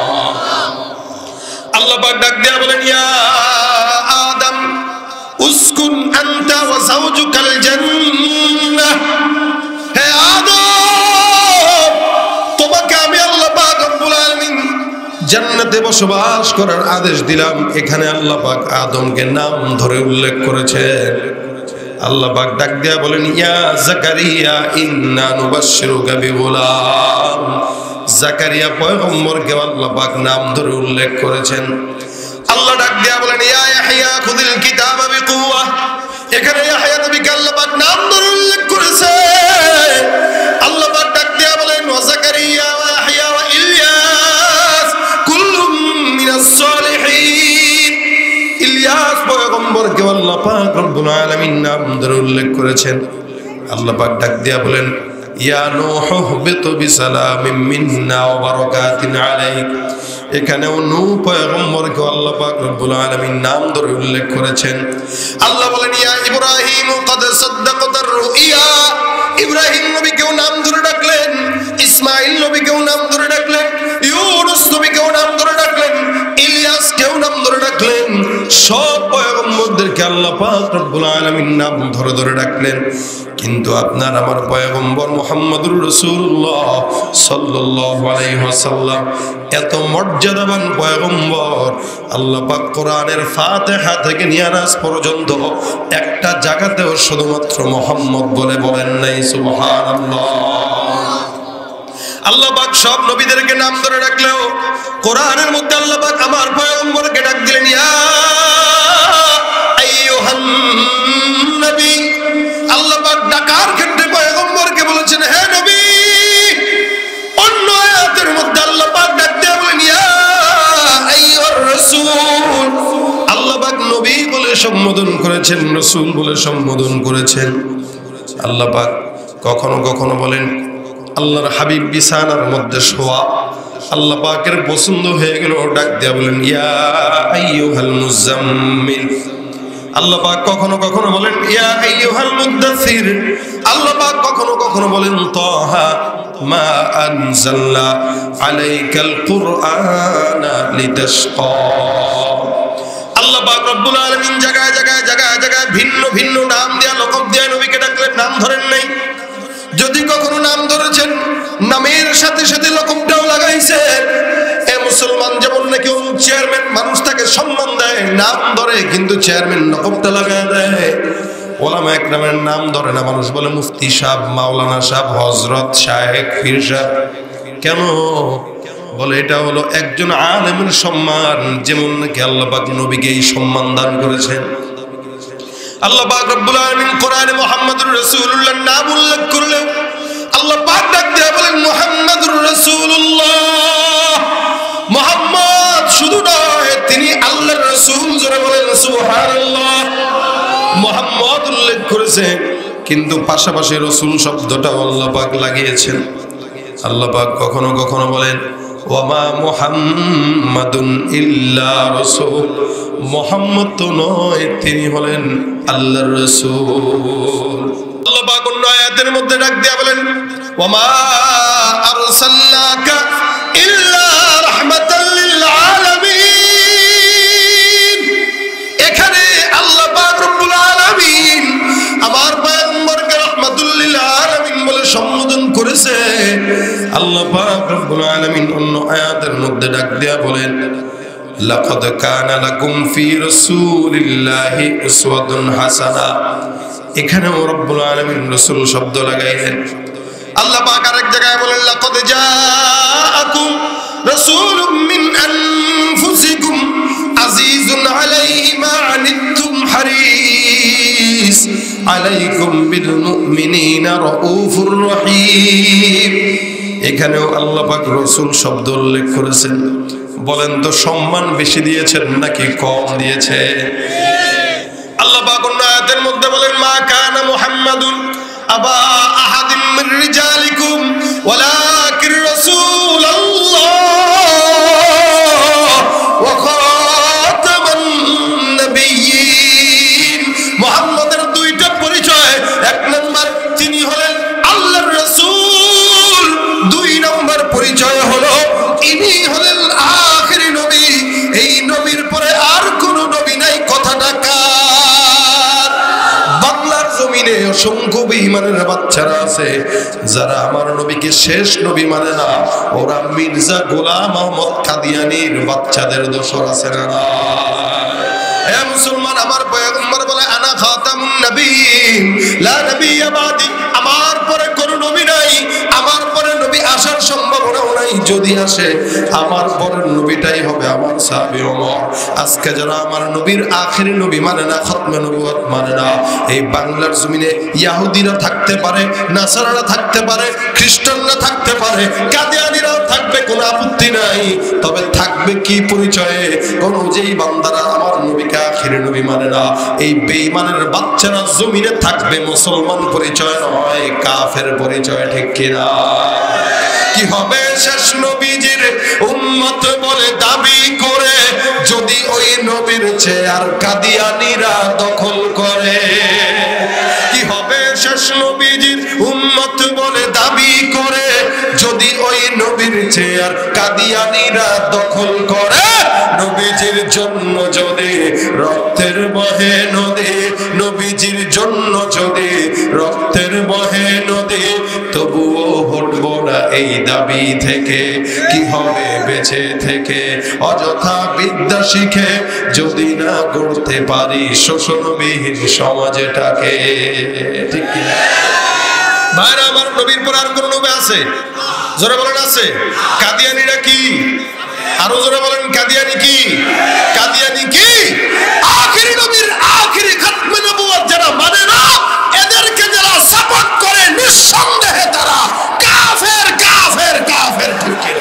আল্লাহ পাক ডাক দিয়া বলেন, ইয়া আদম উসকুন আনতা ওয়া যাওজুকাল জান্নাহ। হে আদম, তোমাকে আমি আল্লাহ পাক রব্বুল আলামিন জান্নাতে বসবাস করার আদেশ দিলাম। এখানে আল্লাহ পাক আদমকে নাম ধরে উল্লেখ করেছেন। আল্লাহ পাক ডাক দিয়া বলেন, ইয়া জাকারিয়া ইন্না নুবাশশিরুকা বিগুলাম। জাকারিয়া পয়গম্বরকে আল্লাহ পাক নাম ধরে উল্লেখ করেছেন। আল্লাহ ডাক দিয়া বলেন, ইয়া ইয়াহইয়া খুযিল কিতাবা বিকুওয়া। এখানে ইয়াহইয়া নবীকে আল্লাহ পাক নাম ধরে উল্লেখ করেছে। আল্লাহ পাক ডাক দিয়া বলেন, ওয়া জাকারিয়া ওয়া ইয়াহইয়া ওয়া ইলিয়াস কুল্লুম মিনাস সালিহিন। ইলিয়াস পয়গম্বরকে আল্লাহ পাক রব্বুল আলামিন নাম ধরে উল্লেখ করেছেন। আল্লাহ পাক ডাক দিয়া বলেন, ইয়া নূহ বিতু বিসালামিন মিন্না ওয়া বারাকাতিন আলাইক। এখানেও নূহ পয়গম্বরকে আল্লাহ পাক রব্বুল আলামিন নাম ধরে উল্লেখ করেছেন। আল্লাহ বলেন, ইয়া ইব্রাহিম ক্বাদ সাদ্দাকতার রুইয়া। ইব্রাহিম নবীকেও নাম ধরে ডাকলেন, ইসমাঈল নবীকেও নাম ধরে ডাকলেন, ইউনূস নবীকেও নাম ধরে ডাকলেন, ইলিয়াসকেও নাম ধরে ডাকলেন। সব পয়গম্বরদেরকে আল্লাহ পাক রব্বুল আলামিন নাম ধরে ধরে ডাকলেন। কিন্তু আপনার আমার পয়গম্বর মুহাম্মদুর রাসূলুল্লাহ সাল্লাল্লাহু আলাইহি ওয়াসাল্লাম এত মর্যাদাবান পয়গম্বর, আল্লাহ পাক কোরআনের ফাতিহা থেকে নিয়ে নাস পর্যন্ত একটা জায়গাতেও শুধুমাত্র মুহাম্মদ বলে বলেন নাই। সুবহানাল্লাহ। আল্লাহ পাক সব নবীদেরকে নাম ধরে ডাকলেও কোরআনের মধ্যে আল্লাহ পাক আমার পয়গম্বরকে ডাক দিলেন, ইয়া আইয়ুহান নবী। আল্লাহ পাক ডাকার ক্ষেত্রে পয়গম্বরকে বলেছেন, হে নবী। অন্য আয়াতের মধ্যে আল্লাহ পাক ডাক দিয়ে বলেন, ইয়া আইয়ুর রাসূল। আল্লাহ পাক নবী বলে সম্বোধন করেছেন, রাসূল বলে সম্বোধন করেছেন। আল্লাহ পাক কখনো কখনো বলেন, আল্লাহর হাবিব বিছানার মধ্যে শোয়া, আল্লাহ পাকের পছন্দ হয়ে গেল, ডাক দিয়া বলেন, ইয়া আইয়ুহাল মুজাম্মিল। আল্লাহ পাক কখনো কখনো বলেন, ইয়া আইয়ুহাল মুদাথ্থির। আল্লাহ পাক কখনো কখনো বলেন তাহা মা আনজালনা আলাইকাল কুরআনা লিতাশকা। আল্লাহ পাক রব্বুল আলামিন জায়গায় জায়গায় জায়গায় জায়গায় ভিন্ন ভিন্ন নাম দিয়া লকব দিয়া নবীকে ডাকলেন, নাম ধরেন নাই। যদি কখনো নাম ধরেছেন, নামের সাথে সাথে লকবটাও লাগাইছেন। এ মুসলমান, যেমন নাকি অমুক চেয়ারম্যান, মানুষ তাকে সম্মান দেয়, নাম ধরে, কিন্তু চেয়ারম্যান লকবটা লাগায় দেয়। ওলামা একরামের নাম ধরে না, মানুষ বলে মুফতি সাহেব, মাওলানা সাহেব, হযরত, শায়েখ, পীর সাহেব। কেন বলে? এটা হলো একজন আলেমের সম্মান, যেমন নাকি আল্লাহ পাক নবীকে এই সম্মান দান করেছেন। আল্লাহ পাক রব্বুল আলামিন কোরআনে মুহাম্মদুর রাসূলুল্লাহর নাম উল্লেখ করলেও আল্লাহ পাক ডাক দিয়ে বলেন মুহাম্মদুর রাসূলুল্লাহ। মুহাম্মদ শুধু নয়, তিনি আল্লাহর রাসূল। জোরে বলেন সুবহানাল্লাহ। মুহাম্মদ উল্লেখ করেছেন, কিন্তু পাশাপাশি রাসূল শব্দটা আল্লাহ পাক লাগিয়েছেন। আল্লাহ পাক কখনো কখনো বলেন ওয়ামা মুহাম্মাদুন ইল্লা রাসূল। মুহাম্মদ তো নয়, তিনি হলেন আল্লাহর রাসূল। আল্লাহ পাক অন্য আয়াতের মধ্যে ডাক দিয়া বলেন ওয়ামা আরসালনাকা ইল্লা রাহমাতাল লিল আলামিন। এখানে আল্লাহ পাক রব্বুল আলামিন আমার পয়গম্বরকে রাহমাতুল লিল আলামিন বলে সম্বোধন করেছে। আল্লাহ পাক রব্বুল আলামিন অন্য আয়াতের মধ্যে ডাক দিয়া বলেন লাকাদ কানা লাকুম ফি রাসূলিল্লাহি উসওয়াতুন হাসানা। এখানেও রব্বুল আলামিন রাসূল শব্দ লাগাইলেন। আল্লাহ পাক আরেক জায়গায় বলেন লাকাদ জাআকুম রাসূলুম মিন আনফুসিকুম আজিজুন আলাইহি মা আনিতুম হারিস আলাইকুম বিল মুমিনিনা রাউফুর রহিম। এখানেও আল্লাহ পাক রাসূল শব্দ উল্লেখ করেছেন। বলেন তো সম্মান বেশি দিয়েছেন নাকি কম দিয়েছে? আল্লাহ পাক অন্য আয়াতের মধ্যে বলেন মা কানা মুহাম্মাদুন আবা আহাদিম মির রিজালিকুম ওয়ালাকির রাসূলুল্লাহ ওয়া খাতামান নাবিয়্যিন। মুহাম্মাদের দুইটা পরিচয়। এক নাম্বার, তিনি হলেন আল্লাহর রাসূল। দুই নাম্বার পরিচয় হলো ইনি হলেন আখিরি নবী। এই নবীর পরে আর কোন নবী নাই। কথাটা কার? বাংলার জমিনে অসংখ্য বেঈমানের বাচ্চারা আছে যারা আমার নবীকে শেষ নবী মানে না। ওরা মির্জা গোলাম আহমদ কাদিয়ানীর বাচ্চাদের দোসর আছে না? হে মুসলমান, আমার পয়গম্বর বলে আনা খাতামুন নবিয়্যিন লা নবিয়্যা বাদি। আমার পরে কোন নবী নাই, আমার পরে নবী আসার সম্ভাবনাও নাই। যদি আসে আমার পরের নবীটাই হবে আমার সাহাবী ওমর। আজকে যারা আমার নবীর আখেরি নবী মানে না, খতমে নবুয়ত মানে না, এই বাংলার জমিনে ইহুদিরা থাকতে পারে, নাসারারা থাকতে পারে, খ্রিস্টানরা থাকতে পারে, কাদিয়ানীরাও থাকবে, কোনো আপত্তি নাই। তবে থাকবে কি পরিচয়ে? কোন যেই বান্দারা আমার নবীকে আখেরি নবী মানে না, এই বেঈমানের বাচ্চারা জমিনে থাকবে মুসলমান পরিচয় নয়, কাফের পরিচয়। ঠিক কিনা? কি হবে শেষ নবীজির উম্মত বলে দাবি করে যদি ওই নবীর চেয়ার কাদিয়ানীরা দখল করে? কি হবে শেষ নবীজির উম্মত বলে দাবি করে যদি ওই নবীর চেয়ার কাদিয়ানীরা দখল করে? নবীজির জন্য যদি রক্তের বহে নদী, নবীজির জন্য যদি রক্তের বহে নদী, তবুও হটব না এই দাবি থেকে। কি হবে বেঁচে থেকে অযথা বিদ্যা শিখে যদি না করতে পারি শোষণবিহীন সমাজটাকে? ঠিক কি ভাইরা আমার? নবীর পর আর কোন নবী আছে? জোরে বলেন আছে? কাদিয়ানীরা কি? আরো জোরে বলেন কাদিয়ানী কি? কাদিয়ানী কি? আখেরি নবীর আখেরি খতমে নবুয়ত যারা মানে না, এদেরকে যারা সাপোর্ট করে, নিঃসন্দেহে তারা কাফের কাফের কাফের। ঠিক কি?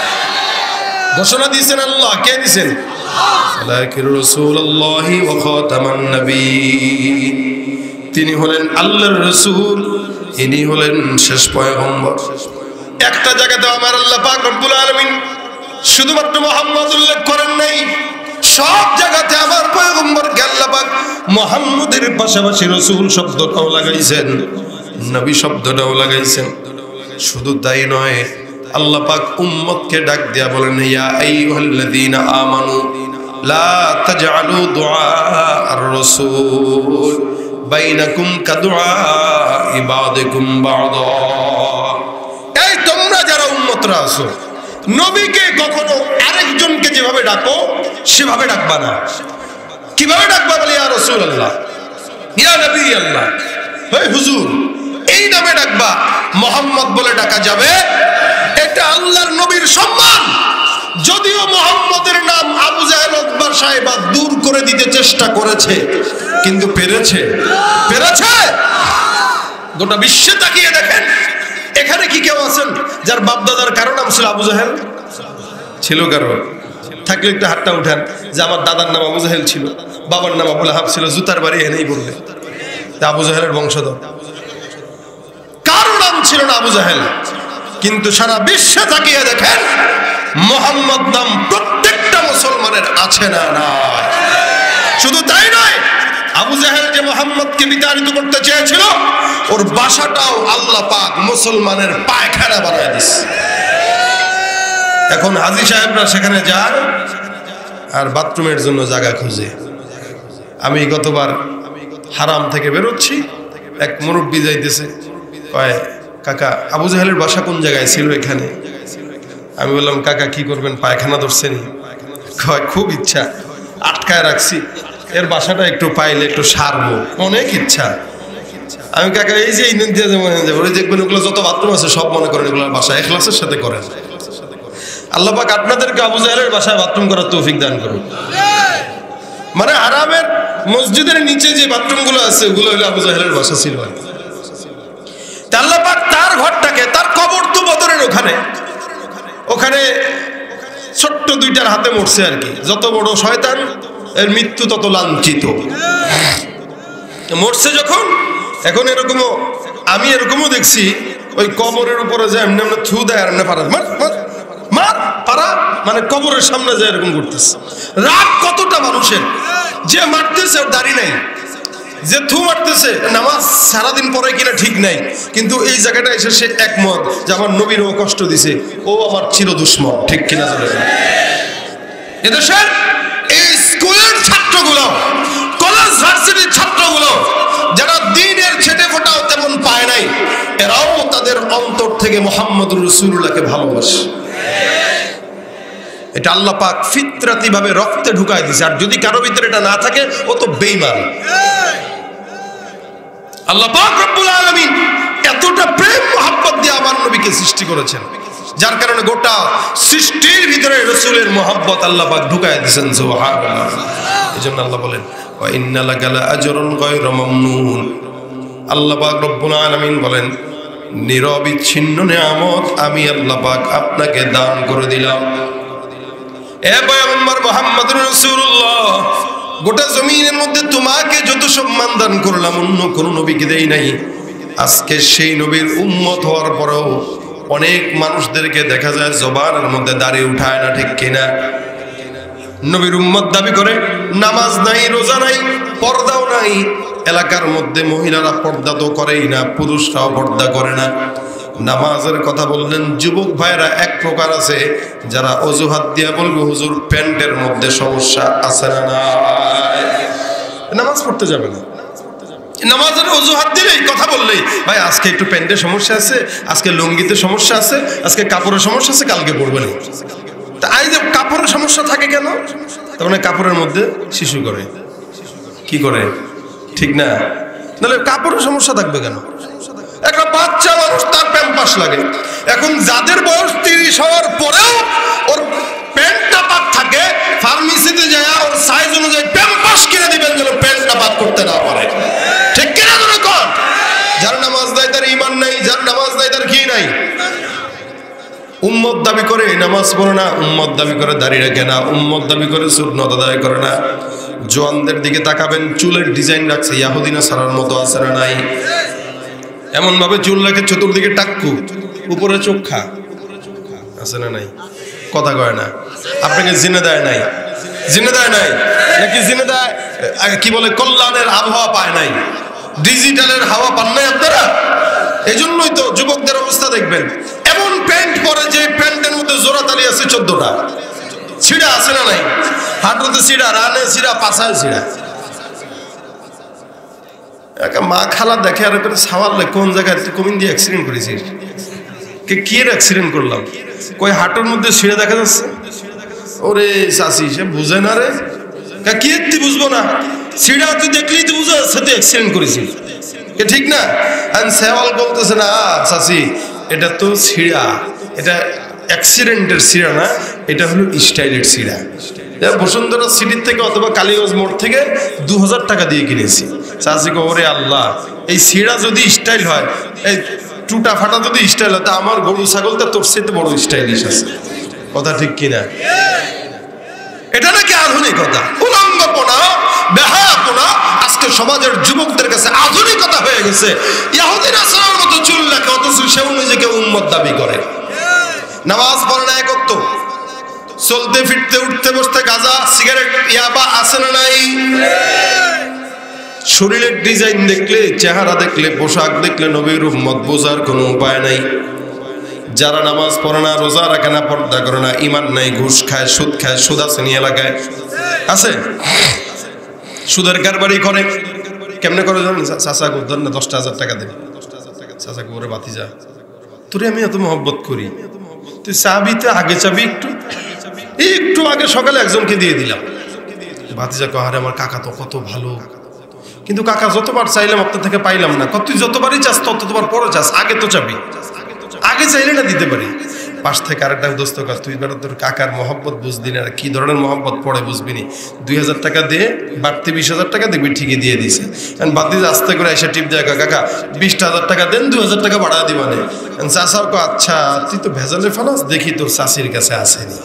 ঘোষণা দিয়েছেন আল্লাহ। কে দিয়েছেন? আল্লাহ। রাসূলুল্লাহি ওয়া খাতামান নবিয়্যিন। তিনি হলেন আল্লাহর রাসূল, ইনি হলেন শেষ পয়গম্বর। একটা জায়গাতে আমার আল্লাহ পাক রব্বুল আলামিন শুধুমাত্র মুহাম্মদ উল্লেখ করেন নাই, সব জায়গাতে আমার পয়গম্বরকে আল্লাহ পাক মুহাম্মদের পাশাপাশি রাসূল শব্দটাও লাগাইছেন। নবী শব্দটাও লাগাইছেন। শুধু তাই নয়, আল্লাহ পাক উম্মতকে ডাক দিয়া বলেন, ইয়া আইয়ুহাল্লাযীনা আমানু লা তাজআলু দুআ আর-রাসূল বাইনাকুম কাদুআ ইবাদিকুম বা'দা। এই তোমরা যারা উম্মতরা আছো, নবীকে কখনো আরেকজনকে যেভাবে ডাকো সেভাবে ডাকবা না। কিভাবে ডাকবা? বলে ইয়া রাসূলুল্লাহ, ইয়া নবী আল্লাহ, হে হুজুর, এই নামে ডাকবা। মুহাম্মদ বলে ডাকা যাবে, এটা আল্লাহর নবীর সম্মান। যদিও মুহাম্মদের নাম আবু জাহেল উতবা সাহেবা দূর করে দিতে চেষ্টা করেছে, কিন্তু পেরেছে পেরেছে গোটা বিশ্বে তাকিয়ে দেখেন, এখানে কি কেউ আছেন যার বাপদাদার কারো নাম ছিল আবু জাহেল? ছিল কারো? থাকলে একটু হাতটা উঠান যে আমার দাদার নাম আবু জাহেল ছিল, বাবার নাম আবু লাহাব ছিল, জুতার বাড়ি এনেই বলবে আবু জাহেলের বংশধর। কারো নাম ছিল না আবু জাহেল, কিন্তু সারা বিশ্বে তাকিয়ে দেখেন মুহাম্মদ নাম প্রত্যেকটা মুসলমানের আছে না নাই? শুধু তাই নয়, আবু জাহেল যে মুহাম্মদকে বিতাড়িত করতে চেয়েছিল, ওর বাসাটাও আল্লাহ পাক মুসলমানের পায়খানা বানায় দিয়েছে। এখন হাজী সাহেবরা সেখানে যায় আর বাথরুমের জন্য জায়গা খুঁজে। আমি গতবার হারাম থেকে বেরোচ্ছি, এক মুরব্বী যাইতেছে, কয় কাকা আবু জাহেলের বাসা কোন জায়গায় ছিল এখানে? আমি বললাম কাকা কি করবেন, পায়খানা ধরছেন? কয় খুব ইচ্ছা, আটকায় রাখছি, এর বাসাটা একটু পাইলে একটু সারবো, অনেক ইচ্ছা। আমি কাকা এই যে দেখবেন ওগুলো যত বাথরুম আছে সব মনে করেন এগুলোর বাসা, ইখলাসের সাথে করেন। আল্লাহ পাক আপনাদেরকে আবু জাহেলের বাসায় বাথরুম করার তৌফিক দান করুন। মানে হারামের মসজিদের নিচে যে বাথরুম গুলো আছে ওগুলো হলো আবু জাহেলের বাসা ছিল। আল্লাহ পাক তার ঘরটাকে, তার কবর তো বদরের ওখানে, ওখানে ছোট্ট দুইটার হাতে মরছে আর কি। যত বড় শয়তান এর মৃত্যু তত লাঞ্ছিত। মরছে যখন, এখন এরকমও আমি এরকমও দেখছি, ওই কবরের উপরে যে এমনি এমনি থু দেয় আর এমনি পারা মার মার পারা, মানে কবরের সামনে যায় এরকম করতেছে। রাগ কতটা মানুষের, যে মারতেছে ওর দাড়ি নাই, যে থু মারতেছে নামাজ সারাদিন পরে কিনা ঠিক নাই, কিন্তু এই জায়গাটা এসে সে একমত যে আমার নবীর ও কষ্ট দিছে, ও আমার চির দুশ্মন, ঠিক কিনা? চলে এদেশের এই স্কুলের ছাত্রগুলো, কলেজ ভার্সিটির ছাত্রগুলো যারা দিনের ছেটে ফোটাও তেমন পায় নাই, এরাও তাদের অন্তর থেকে মুহাম্মদুর রাসূলুল্লাহকে ভালোবাসে। এটা আল্লাহ পাক ফিতরাতি ভাবে রক্তে ঢুকায় দিয়েছে। আর যদি কারো ভিতরে এটা না থাকে, ও তো বেঈমান। আল্লাহ পাক রব্বুল আলামিন এতটা প্রেম মহব্বত দিয়ে আমার নবীকে সৃষ্টি করেছেন, যার কারণে গোটা সৃষ্টির ভিতরে রাসূলের মহব্বত আল্লাহ পাক ঢুকায় দিয়েছেন। সুবহানাল্লাহ। এজন্য আল্লাহ বলেন, ওয়া ইন্না লাকা লাআজরুন গায়রা মামনুন। আল্লাহ পাক রব্বুল আলামিন বলেন, নিরবিচ্ছিন্ন নিয়ামত আমি আল্লাহ পাক আপনাকে দান করে দিলাম। এ পয়গম্বর মুহাম্মদুর রাসূলুল্লাহ, গোটা জমিনের মধ্যে তোমাকে যত সম্মান দান করলাম অন্য কোন নবীকে দেই নাই। আজকে সেই নবীর উম্মত হওয়ার পরেও অনেক মানুষদেরকে দেখা যায় জবানের মধ্যে দাঁড়িয়ে উঠায় না, ঠিক কিনা? নবীর উম্মত দাবি করে, নামাজ নাই, রোজা নাই, পর্দাও নাই। এলাকার মধ্যে মহিলারা পর্দা তো করেই না, পুরুষরাও পর্দা করে না। নামাজের কথা বললেন, যুবক ভাইরা এক প্রকার আছে যারা অজুহাত দিয়া বলবে হুজুর প্যান্টের মধ্যে সমস্যা আছে না, নাই, নামাজ পড়তে যাবে না। নামাজের অজুহাত দিলেই, কথা বললেই, ভাই আজকে একটু প্যান্টের সমস্যা আছে, আজকে লুঙ্গিতে সমস্যা আছে, আজকে কাপড়ের সমস্যা আছে, কালকে পড়বে না। তা এই যে কাপড়ের সমস্যা থাকে কেন? তার মানে কাপড়ের মধ্যে শিশু করে, কি করে, ঠিক না? নাহলে কাপড়ের সমস্যা থাকবে কেন? একটা বাচ্চা মানুষ তার প্যাম্পাস লাগে। এখন যাদের বয়স তিরিশ হওয়ার পরেও ওর প্যান্টটা পাক থাকে, ফার্মেসিতে যায় ওর সাইজ অনুযায়ী প্যাম্পাস কিনে দিবেন যেন প্যান্টটা পাক করতে না পারে, ঠিক কিনা? ধরে কর, যার নামাজ নাই তার ঈমান নাই, যার নামাজ নাই তার কি নাই। উম্মত দাবি করে নামাজ পড়ে না, উম্মত দাবি করে দাঁড়িয়ে রাখে না, উম্মত দাবি করে সুন্নাত আদায় করে না। জওয়ানদের দিকে তাকাবেন, চুলের ডিজাইন রাখছে ইয়াহুদিনা সারার মতো আছে না নাই? এমন ভাবে চুল রাখে চতুর্দিকে টাক্কু, উপরে চোখা আছে না নাই? কথা কয় না। আপনাকে জিনে দেয় নাই, জিনে দেয় নাই নাকি জিনে দেয় কি বলে কল্যাণের আবহাওয়া পায় নাই, ডিজিটালের হাওয়া পান নাই আপনারা? এই জন্যই তো যুবকদের অবস্থা দেখবেন, এমন প্যান্ট পরে যে প্যান্টের মধ্যে জোড়াতালি আছে চোদ্দটা, ছিঁড়া আছে না নাই, হাঁটুতে ছিঁড়া, রানে ছিঁড়া, পাছায় ছিঁড়া। একটা মা খালা দেখে আর করে সাওয়ালে কোন জায়গায় তুই কমিন দিয়ে অ্যাক্সিডেন্ট করেছিস, কে কি এর অ্যাক্সিডেন্ট করলাম, কই হাঁটুর মধ্যে ছিঁড়ে দেখা যাচ্ছে। ওরে চাষি সে বুঝে না রে, কি তুই বুঝবো না, ছিঁড়া তুই দেখলেই তুই বুঝে যাচ্ছে তুই অ্যাক্সিডেন্ট করেছিস, ঠিক না? সেওয়াল বলতেছে না চাষি এটা তো ছিঁড়া, এটা অ্যাক্সিডেন্টের ছিঁড়া না, এটা হলো স্টাইলের ছিঁড়া। বসুন্ধরা সিটির থেকে অথবা কালীগঞ্জ মোড় থেকে দু হাজার টাকা দিয়ে কিনেছি। চাষিকে ওরে আল্লাহ, এই ছিঁড়া যদি স্টাইল হয়, এই টুটা ফাটা যদি স্টাইল হয়, তা আমার গরু ছাগলটা তোর সাথে বড় স্টাইলিশ আছে। কথা ঠিক কিনা? এটা নাকি আধুনিকতা, উলঙ্গপনা, বেহায়াপনা আজকে সমাজের যুবকদের কাছে আধুনিকতা হয়ে গেছে। ইহুদি নাসারার মতো চুল রাখে, অথচ সেও নিজেকে উম্মত দাবি করে। নামাজ পড়ে না একত্ব, চলতে ফিরতে উঠতে বসতে গাঁজা সিগারেট ইয়াবা আছে না নাই? শরীরের ডিজাইন দেখলে, চেহারা দেখলে, পোশাক দেখলে নবীর উম্মত বোঝার কোনো উপায় নাই। যারা নামাজ পড়ে না, রোজা রাখে না, পর্দা করে না, ইমান নাই, ঘুষ খায়, সুদ খায়, সুদ আছে নি এলাকায় আছে, সুদের কারবারি করে। কেমনে করে জানেন? চাচা গোদার না দশটা হাজার টাকা দেবে, চাচা গোরে বাতি যা, তোরে আমি এত মহব্বত করি, তুই চাবি তো আগে চাবি, একটু একটু আগে সকালে একজনকে দিয়ে দিলাম, ভাতিজা কয় আরে আমার কাকা তো কত ভালো, কিন্তু কাকা যতবার চাইলাম আপনার থেকে পাইলাম না। কত তুই যতবারই চাস ততবার পরে চাস, আগে তো চাবি, আগে চাইলে না দিতে পারি। পাশ থেকে আরেকটা দোস্ত কাজ, তুই বেটা তোর কাকার মহব্বত বুঝবি না, কি ধরনের মহব্বত পড়ে বুঝবি নি, দুই হাজার টাকা দিয়ে বাড়তি বিশ হাজার টাকা দেখবি ঠিকই দিয়ে দিছে। বাতি আস্তে করে এসে টিপ দেয়, কাকা বিশটা হাজার টাকা দেন, দুই হাজার টাকা বাড়া দিবানে। চাষাও কো আচ্ছা তুই তো ভেজালে ফালাস, দেখি তোর চাষির কাছে আসেনি।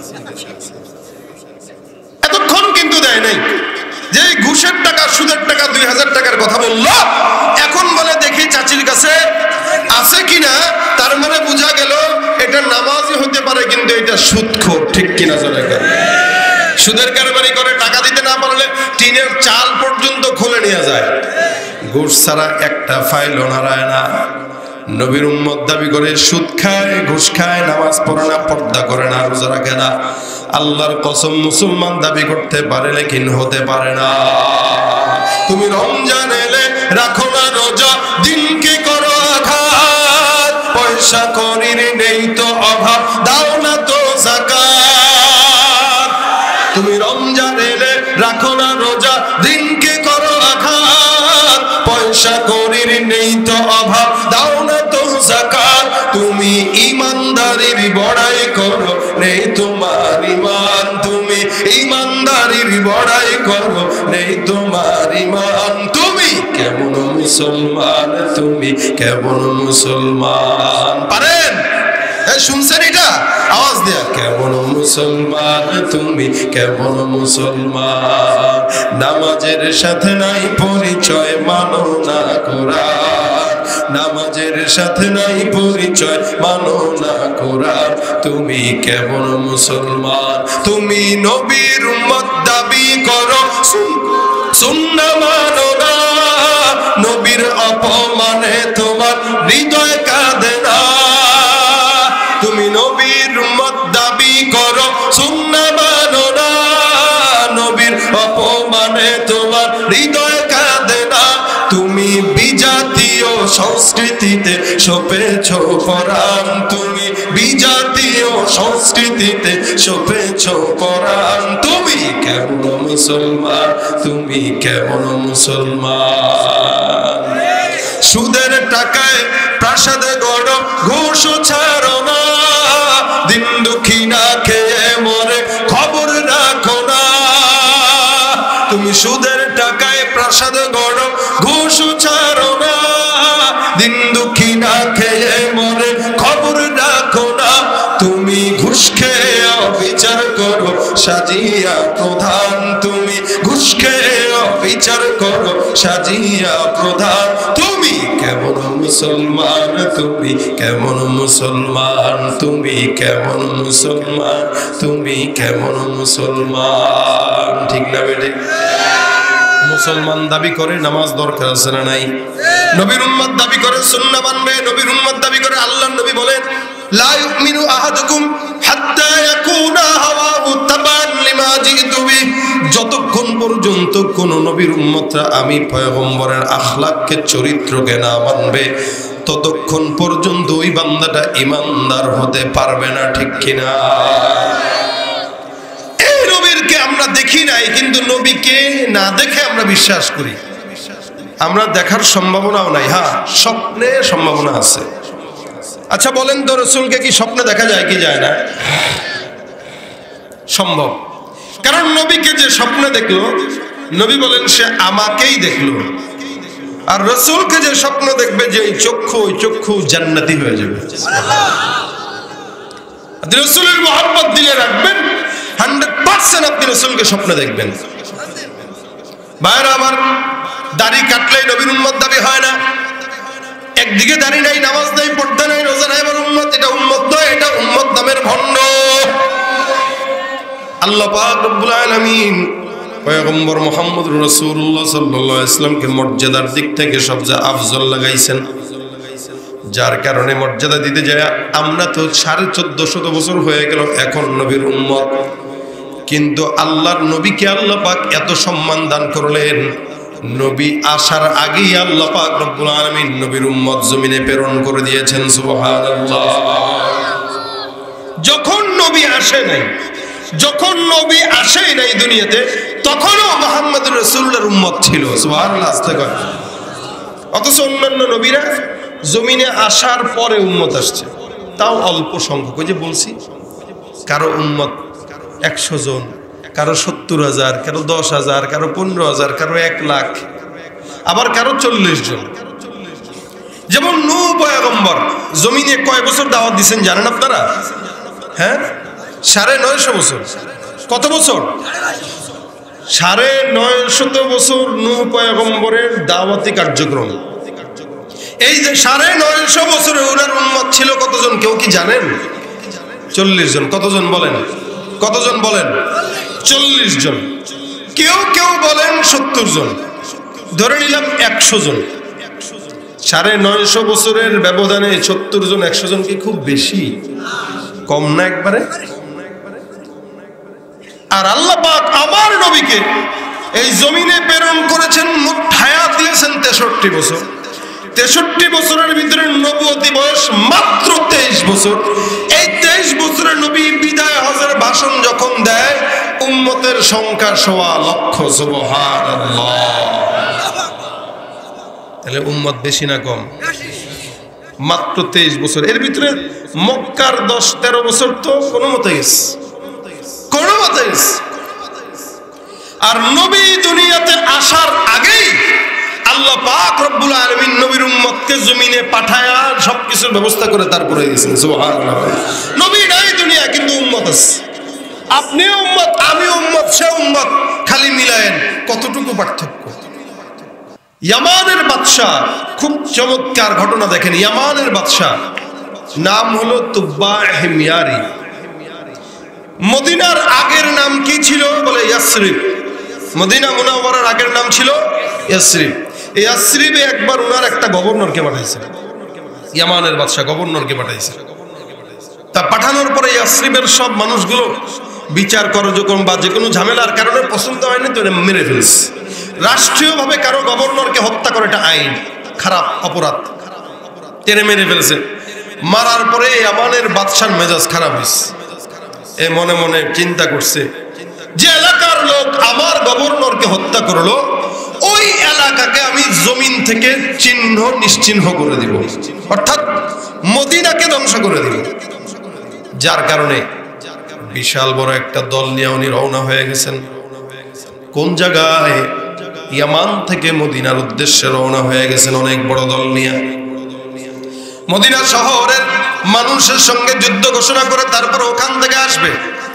এতক্ষণ কিন্তু দেয় নাই, যে ঘুষের টাকা সুদের টাকা দুই হাজার টাকার কথা বললো, এখন বলে দেখি চাচির কাছে আছে কিনা। তার মানে বোঝা গেল এটা নামাজই হতে পারে, কিন্তু এটা সুদখোর, ঠিক কিনা? চলে গেল সুদের কারবারি করে, টাকা দিতে না পারলে টিনের চাল পর্যন্ত খুলে নিয়ে যায়। ঘুষ ছাড়া একটা ফাইলও নাড়ায় না। নবীর উম্মত দাবি করে সুদ খায়, ঘুষ খায়, নামাজ পড়ে না, পর্দা করে না, রোজা রাখে না। আল্লাহর কসম মুসলমান দাবি করতে পারে, লেকিন হতে পারে না। তুমি রমজান এলে রাখো না রোজা, দিনকে করো আঘাত, পয়সা করির নেই তো অভাব, দাও না তো যাকাত। তুমি রমজান এলে রাখো না রোজা, দিনকে করো আঘাত, পয়সা করির নেই তো অভাব, দাও না তো যাকাত। তুমি ইমানদারির বড়াই করো, নেই তোমার ইমান, তুমি ইমানদারির বড়াই করো, নেই তোমার ইমান। তুমি কেমন মুসলমান, তুমি কেমন মুসলমান? পারেন? শুনছেন এটা? আওয়াজ দেয়া, কেমন মুসলমান তুমি, কেমন মুসলমান? নামাজের সাথে নাই পরিচয়, মানো না কোরআন, নামাজের সাথে নাই পরিচয়, মানো না কোরআন। তুমি কেমন মুসলমান? তুমি নবীর উম্মত দাবি করো, সুন্নাহ মানো না, নবীর অপমানে তোমার হৃদয় কাঁদে না। তুমি নবীর উম্মত দাবি করো, সুন্নাহ মানো না, নবীর অপমানে তোমার হৃদয় কাঁদে না। তুমি বিজাতীয় সংস্কৃতিতে সপেছ পরাণ, তুমি বিজাতীয় সংস্কৃতিতে সপেছ পরাণ। তুমি কেমন মুসলমান, তুমি কেমন মুসলমান? সুদের টাকায় প্রাসাদ গড়, ঘুষ ছাড়ো না, দিন দুঃখী না খেয়ে মরে খবর রাখো না। তুমি সুদের টাকায় প্রাসাদ গড়, ঘুষ ছাড়ো না, দিন দুঃখী না খেয়ে মরে খবর রাখো না। তুমি ঘুষ খেয়ে অবিচার করো, সাজিয়া প্রধান, তুমি ঘুষ খেয়ে অবিচার করো, সাজিয়া প্রধান। তুমি কেমন মুসলমান, তুমি কেমন মুসলমান, তুমি কেমন মুসলমান, তুমি কেমন মুসলমান? ঠিক না বেটে? মুসলমান দাবি করে নামাজ দরকার আছে না নাই? নবীর উম্মত দাবি করে সুন্নাহ মানবে, নবীর উম্মত দাবি করে আল্লাহর নবী বলেন লা ইউমিনু আহাদুকুম হাত্তা ইয়াকুনা হাওয়াহু তাবান লিমা জিতু বি। যতক্ষণ পর্যন্ত কোন নবীর উম্মতরা আমি পয়গম্বরের আখলাককে, চরিত্রকে না মানবে, ততক্ষণ পর্যন্ত ওই বান্দাটা ঈমানদার হতে পারবে না। ঠিক কিনা? এই নবীকে আমরা দেখি নাই, কিন্তু নবীকে না দেখে আমরা বিশ্বাস করি। আমরা দেখার সম্ভাবনাও নাই, হ্যাঁ স্বপ্নে সম্ভাবনা আছে। আচ্ছা বলেন তো, রাসূলকে কি স্বপ্নে দেখা যায় কি যায় না? সম্ভব। কারণ নবীকে যে স্বপ্নে দেখলো, নবী বলেন সে আমাকেই দেখলো। আর রাসূলকে যে স্বপ্ন দেখবে, যে চক্ষু, ওই চক্ষু জান্নাতি হয়ে যাবে। আপনি রাসূলের মহব্বত দিলে রাখবেন, হান্ড্রেড পার্সেন্ট আপনি রাসূলকে স্বপ্ন দেখবেন। ভাইরা আমার, দাড়ি কাটলেই নবীর উম্মত দাবি হয় না। একদিকে দাড়ি নাই, নামাজ নাই, পর্দা নাই, রোজা নাই, আমার উম্মত, এটা উম্মত নয়, এটা উম্মত নামের ভণ্ড। আল্লাহ পাক রব্বুল আলামিন পয়গম্বর মুহাম্মদ রাসূলুল্লাহ সাল্লাল্লাহু আলাইহি ওয়াসাল্লামকে মর্যাদার দিক থেকে সবচেয়ে আফজল লাগাইছেন, যার কারণে মর্যাদা দিতে যায় আমরা তো সাড়ে চোদ্দ শত বছর হয়ে গেল এখন নবীর উম্মত, কিন্তু আল্লাহর নবীকে আল্লাহ পাক এত সম্মান দান করলেন। নবী আসার আগেই আল্লাহ পাক রব্বুল আলামিন নবীর উম্মত জমিনে প্রেরণ করে দিয়েছেন। সুবহানাল্লাহ। যখন নবী আসে নাই, যখন নবী আসে নাই দুনিয়াতে, তখনও মুহাম্মদুর রাসূলুল্লাহর উম্মত ছিল। সুবহানাল্লাহ। অথচ অন্যান্য নবীরা জমিনে আসার পরে উম্মত আসছে, তাও অল্প সংখ্যক। ওই যে বলছি, কারো উম্মত একশো জন, কারো সত্তর হাজার, কারো দশ হাজার, কারো পনেরো হাজার, কারো এক লাখ, আবার কারো চল্লিশ জন। যেমন নূহ পয়গম্বর জমিনে কয় বছর দাওয়াত দিচ্ছেন জানেন আপনারা? হ্যাঁ, সাড়ে নয়শো বছর। কত বছর? সাড়ে নয় শত বছর নূহ পয়গম্বরের দাওয়াতি কার্যক্রম। এই যে সাড়ে নয়শো বছরে ওনার উম্মত ছিল কতজন কেউ কি জানেন? চল্লিশ জন। কতজন বলেন? কতজন বলেন? চল্লিশ জন। কেউ কেউ বলেন সত্তর জন। ধরে নিলাম একশো জন। সাড়ে নয়শো বছরের ব্যবধানে সত্তর জন, একশো জন কি খুব বেশি? কম না একবারে? আর আল্লাহ পাক আমার নবীকে এই জমিনে প্রেরণ করেছেন, মোট হায়াত দিয়েছেন তেষট্টি বছর। তেষট্টি বছরের ভিতরে নবুয়তি বয়স মাত্র তেইশ বছর। এই তেইশ বছরের নবী বিদায় হজের ভাষণ যখন দেয়, উম্মতের সংখ্যা সোয়া লক্ষ। সুবহানাল্লাহ। তাহলে উম্মত বেশি না কম? মাত্র তেইশ বছর। এর ভিতরে মক্কার দশ তেরো বছর তো কোনো মতে গেছে, কোনো মতে গেছে। আর নবী দুনিয়াতে আসার আগেই আল্লাহ পাক রব্বুল আলামিন নবীর উম্মতকে জমিনে পাঠায়া সবকিছুর ব্যবস্থা করে তারপরে গেছেন। সুবহানাল্লাহ। নবী নাই দুনিয়া, কিন্তু উম্মত আছে। আপনিও উম্মত, আমিও উম্মত, সে উম্মত, খালি মিলায়েন কতটুকু পার্থক্য। ইয়ামানের বাদশা, খুব চমৎকার ঘটনা দেখেন। ইয়ামানের বাদশা নাম হলো তুব্বাহ হিময়ারি। মদিনার আগের নাম কি ছিল বলে? ইয়াসরিব। মদিনা মুনাওয়ারার আগের নাম ছিল ইয়াসরিব। এই ইয়াসরিবে একবার ওনার একটা গভর্নরকে পাঠাইছে, ইয়ামানের বাদশা গভর্নরকে পাঠাইছে। তা পাঠানোর পরে ইয়াসরিবের সব মানুষগুলো বিচার করো যখন বা যে কোনো ঝামেলার কারণে পছন্দ হয়নি তো মেরে ফেলছে। রাষ্ট্রীয়ভাবে কারো গভর্নরকে হত্যা করে এটা আইন, খারাপ অপরাধ, টেনে মেরে ফেলছে। মারার পরে ইয়ামানের বাদশার মেজাজ খারাপ হয়েছে। এ মনে মনে চিন্তা করছে, যে এলাকার লোক আমার গভর্নরকে হত্যা করলো, ওই এলাকাকে আমি জমিন থেকে চিহ্ন নিশ্চিহ্ন করে দিব, অর্থাৎ মদিনাকে ধ্বংস করে দিব। যার কারণে বিশাল বড় একটা দল নিয়ে উনি রওনা হয়ে গেছেন। কোন জায়গায়? ইয়ামান থেকে মদিনার উদ্দেশ্যে রওনা হয়ে গেছেন অনেক বড় দল নিয়ে। মদিনা শহরের মানুষের সঙ্গে যুদ্ধ ঘোষণা করে তারপর ওখান থেকে আসবে।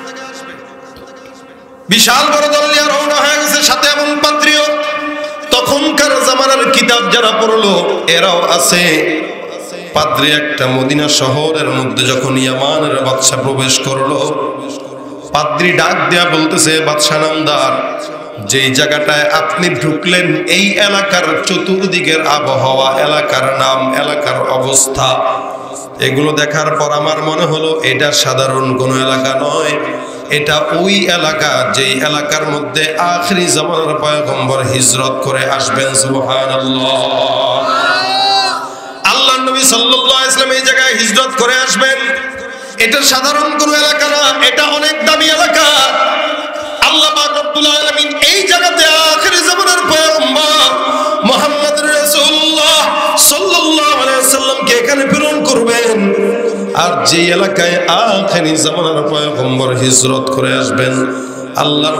বিশাল বড় দল নিয়ে রওনা হয়ে গেছে, সাথে এমন পাত্রীয়। তখনকার জামানার কিতাব যারা পড়লো এরাও আছে। পাদ্রী একটা মদিনা শহরের মধ্যে যখন ইয়ামানের বাদশা প্রবেশ করলো, পাদ্রী ডাক দেয়া বলতেছে, বাদশা নামদার, যেই জায়গাটায় আপনি ঢুকলেন এই এলাকার চতুর্দিকের আবহাওয়া, এলাকার নাম, এলাকার অবস্থা, এগুলো দেখার পর আমার মনে হলো এটা সাধারণ কোনো এলাকা নয়, এটা ওই এলাকা যেই এলাকার মধ্যে আখিরি জামানার পয়গম্বর হিজরত করে আসবেন। সুবহানাল্লাহ। আল্লাহর নবী সাল্লাল্লাহু আলাইহি ওয়াসাল্লাম এই জায়গায় হিজরত করে আসবেন। এটা সাধারণ কোনো এলাকা না, এটা অনেক দামি এলাকা। আল্লাহ পাক রব্বুল আলামিন এই জায়গাতে আখিরি জামানার পয়গম্বর মুহাম্মদুর রাসূলুল্লাহ সাল্লাল্লাহু আলাইহি ওয়াসাল্লামকে এখানে প্রেরণ করবেন। আর যে এলাকায় আখিরি জামানার পয়গম্বর হিজরত করে আসবেন, আল্লাহর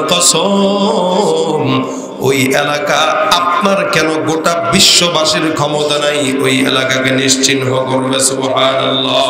কসম ওই এলাকা আপনার কেন গোটা বিশ্ববাসীর ক্ষমতা নাই ওই এলাকাকে নিশ্চিহ্ন করবে। সুবহানাল্লাহ।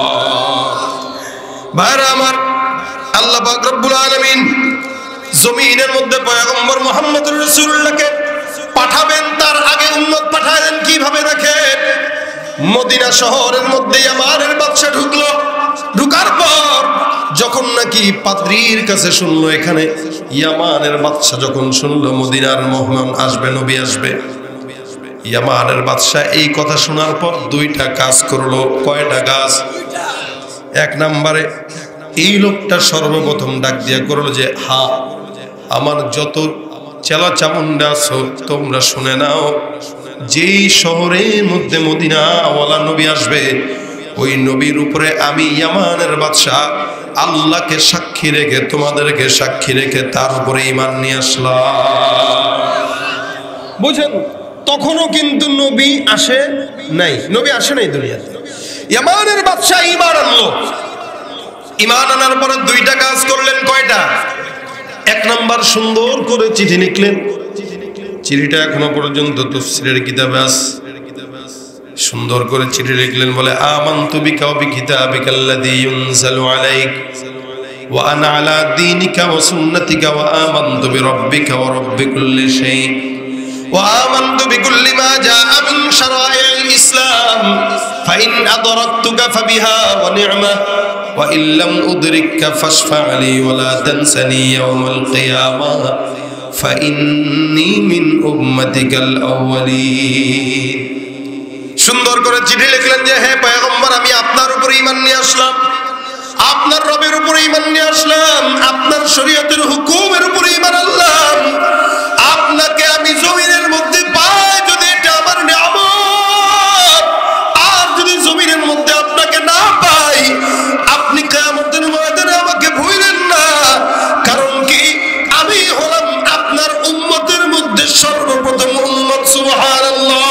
ভাইরা আমার, আল্লাহ পাক রব্বুল আলামিন জমিনের মধ্যে পয়গম্বর মুহাম্মদুর রাসূলুল্লাহকে পাঠাবেন, তার আগে উম্মত পাঠালেন কিভাবে দেখেন। মদিনা শহরের মধ্যে ইয়ামানের বাদশা ঢুকলো। ঢুকার পর যখন নাকি পাদ্রীর কাছে শুনলো, এখানে ইয়ামানের বাদশা যখন শুনলো মদিনার মেহমান আসবে, নবী আসবে, ইয়ামানের বাদশা এই কথা শোনার পর দুইটা কাজ করলো। কয়টা কাজ? এক নম্বরে এই লোকটা সর্বপ্রথম ডাক দিয়া করলো যে, হা আমার যত চেলা চামুন্ডা আছো তোমরা শুনে নাও, যেই শহরের মধ্যে মদিনাওয়ালা নবী আসবে ওই নবীর উপরে আমি ইয়ামানের বাদশা আল্লাহকে সাক্ষী রেখে তোমাদেরকে সাক্ষী রেখে তার উপরে ঈমান নিয়ে আসলাম। বুঝেন, তখনও কিন্তু নবী আসে নাই, নবী আসে নাই দুনিয়াতে। ইয়ামানের বাদশা ঈমান আনলো। ঈমান আনার পরে দুইটা কাজ করলেন। কয়টা? এক নাম্বার, সুন্দর করে চিঠি লিখলেন। চিঠিটা এখনো পর্যন্ত তাফসীরের কিতাবে আছে। সুন্দর করে চিঠি লিখলেন, বলে আমানতু বিকা ওয়া বিকিতাবিকাল্লাযী ইউনজালু আলাইক ওয়া আনা আলা দীনিকা ওয়া সুন্নাতিকা ওয়া আমানতু বিরাব্বিকা ওয়া রাব্বি কুল্লি শাই ওয়া আমানতু বিকুল্লি মা জাআ মিন শারাইল ইসলাম ফাইন আদরাকতুকা ফাবিহা ওয়া নি'মা ওয়া ইল্লাম উদরিককা ফাশফা' লি ওয়া লা তানসানি ইয়াওমাল কিয়ামাহ ফাইন্নী মিন উম্মাতিকাল আউয়ালিন। সুন্দর করে চিঠি লিখলেন যে, হে পয়গম্বর, আমি আপনার উপর ঈমান নিয়ে আসলাম, আপনার রবের উপর ঈমান নিয়ে আসলাম, আপনার শরীয়তের হুকুমের উপর ঈমান আনলাম। আপনাকে আমি জমিনের মধ্যে পাই যদি এটা আমার নিয়ামত, আর যদি জমিনের মধ্যে আপনাকে না পাই আপনি কিয়ামতের ময়দানে আমাকে ভুলেন না। কারণ কি, আমি হলাম আপনার উম্মতের মধ্যে সর্বপ্রথম উম্মত। সুবহানাল্লাহ।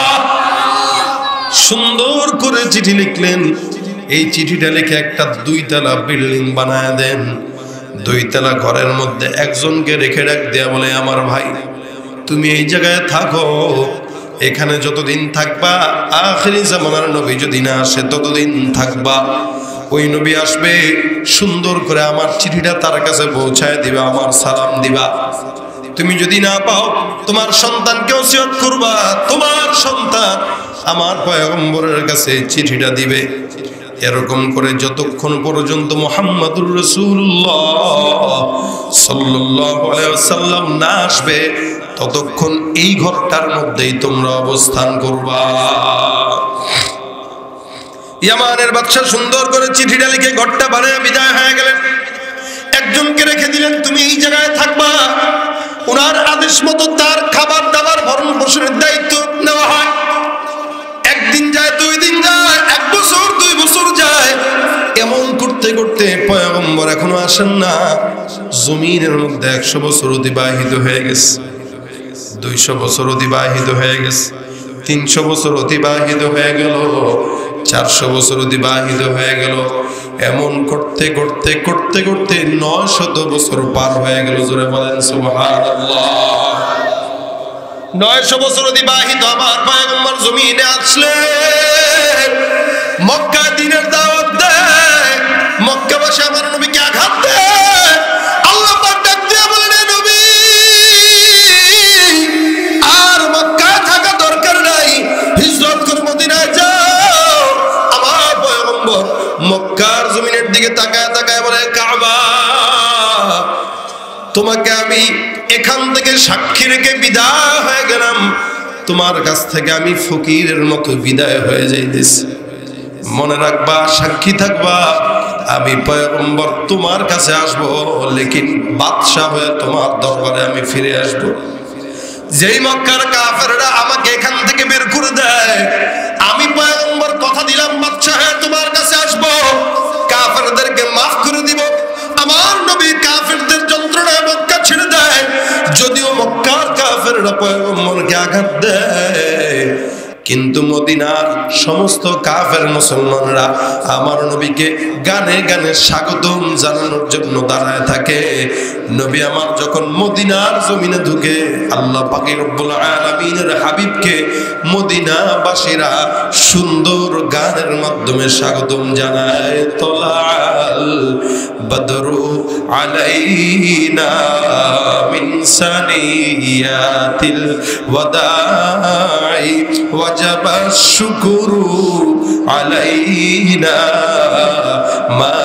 সুন্দর করে চিঠি লিখলেন। এই চিঠিটা লিখে একটা দুইতলা বিল্ডিং বানায় দেন। দুইতলা ঘরের মধ্যে একজনকে রেখে ডাক দেয়া বলে, আমার ভাই তুমি এই জায়গায় থাকো, এখানে যতদিন থাকবা আখিরি জামানার নবী যদি না আসে ততদিন থাকবা। ওই নবী আসবে, সুন্দর করে আমার চিঠিটা তার কাছে পৌঁছায় দিবা, আমার সালাম দিবা। তুমি যদি না পাও তোমার সন্তানকে ওসিয়ত করবা, তোমার সন্তান আমার পয়গম্বরের কাছে চিঠিটা দিবে। এরকম করে যতক্ষণ পর্যন্ত মুহাম্মদুর রাসূলুল্লাহ সাল্লাল্লাহু আলাইহি ওয়াসাল্লাম না আসবে ততক্ষণ এই ঘরটার মধ্যেই তোমরা অবস্থান করবা। ইয়ামানের বাদশা সুন্দর করে চিঠিটা লিখে ঘরটা বানিয়ে বিদায় হয়ে গেলেন। একজনকে রেখে দিলেন, তুমি এই জায়গায় থাকবা। ওনার আদেশ মতো তার খাবার দাবার ভরণ পোষণের দায়িত্ব নেওয়া হয়। একদিন যায়, দুই দিন যায়, এক বছর, দুই বছর যায়। এমন করতে করতে পয়গম্বর এখনো আসেন না। জমিনের মধ্যে একশো বছর অতিবাহিত হয়ে গেছে, দুইশো বছর অতিবাহিত হয়ে গেছে, তিনশো বছর অতিবাহিত হয়ে গেল, চারশো বছর অতিবাহিত হয়ে গেল। এমন করতে করতে করতে করতে নয় শত বছর পার হয়ে গেল। জোরে বলেন সুবহানাল্লাহ। নয়শো বছর অতিবাহিত হবার পয়গম্বর জমিনে আসলেন। মক্কা দ্বীনের দাওয়াত দেয়, মক্কাবাসী আমার নবীকে আঘাত দেয়। আল্লাহ পাক ডাক দিয়ে বলেন, নবী আর মক্কায় থাকা দরকার নাই, হিজরত করে মদিনায় যাও। আমার পয়গম্বর মক্কার জমিনের দিকে তাকায় তাকায় বলে, কাবা তোমাকে আমি এখান থেকে সাক্ষী রেখে বিদায় হয়ে গেলাম, তোমার কাছ থেকে আমি ফকিরের মতো বিদায় হয়ে যাইতেছি। মনে রাখবা, সাক্ষী থাকবা, আমি পয়গম্বর তোমার কাছে আসব, লেকিন বাদশা হয়ে তোমার দরবারে আমি ফিরে আসব। যেই মক্কার কাফেররা আমাকে এখান থেকে বের করে দেয়, আমি পয়গম্বর কথা দিলাম বাদশা হয়ে তোমার কাছে আসব, কাফেরদেরকে মাফ করে দিব। আমার নবী কাফেরদের যন্ত্রণায় মক্কা ছেড়ে দেয়, যদিও মক্কার কাফেররা পয়গম্বরকে আঘাত দেয়, কিন্তু মদিনার সমস্ত কাফের মুসলমানরা আমার নবীকে গানে গানে স্বাগতম জানানোর জন্য দাঁড়ায় থাকে। নবী আমার যখন মদিনার জমিনে ঢুকে, আল্লাহ পাক রব্বুল আলামিনের হাবিবকে মদিনাবাসীরা সুন্দর গানের মাধ্যমে স্বাগতম জানায়। তলাল বদরু আলাইনা মিন সানিয়াতিল ওয়াদাই ওয়াজাবা শুকরু আলাইনা মা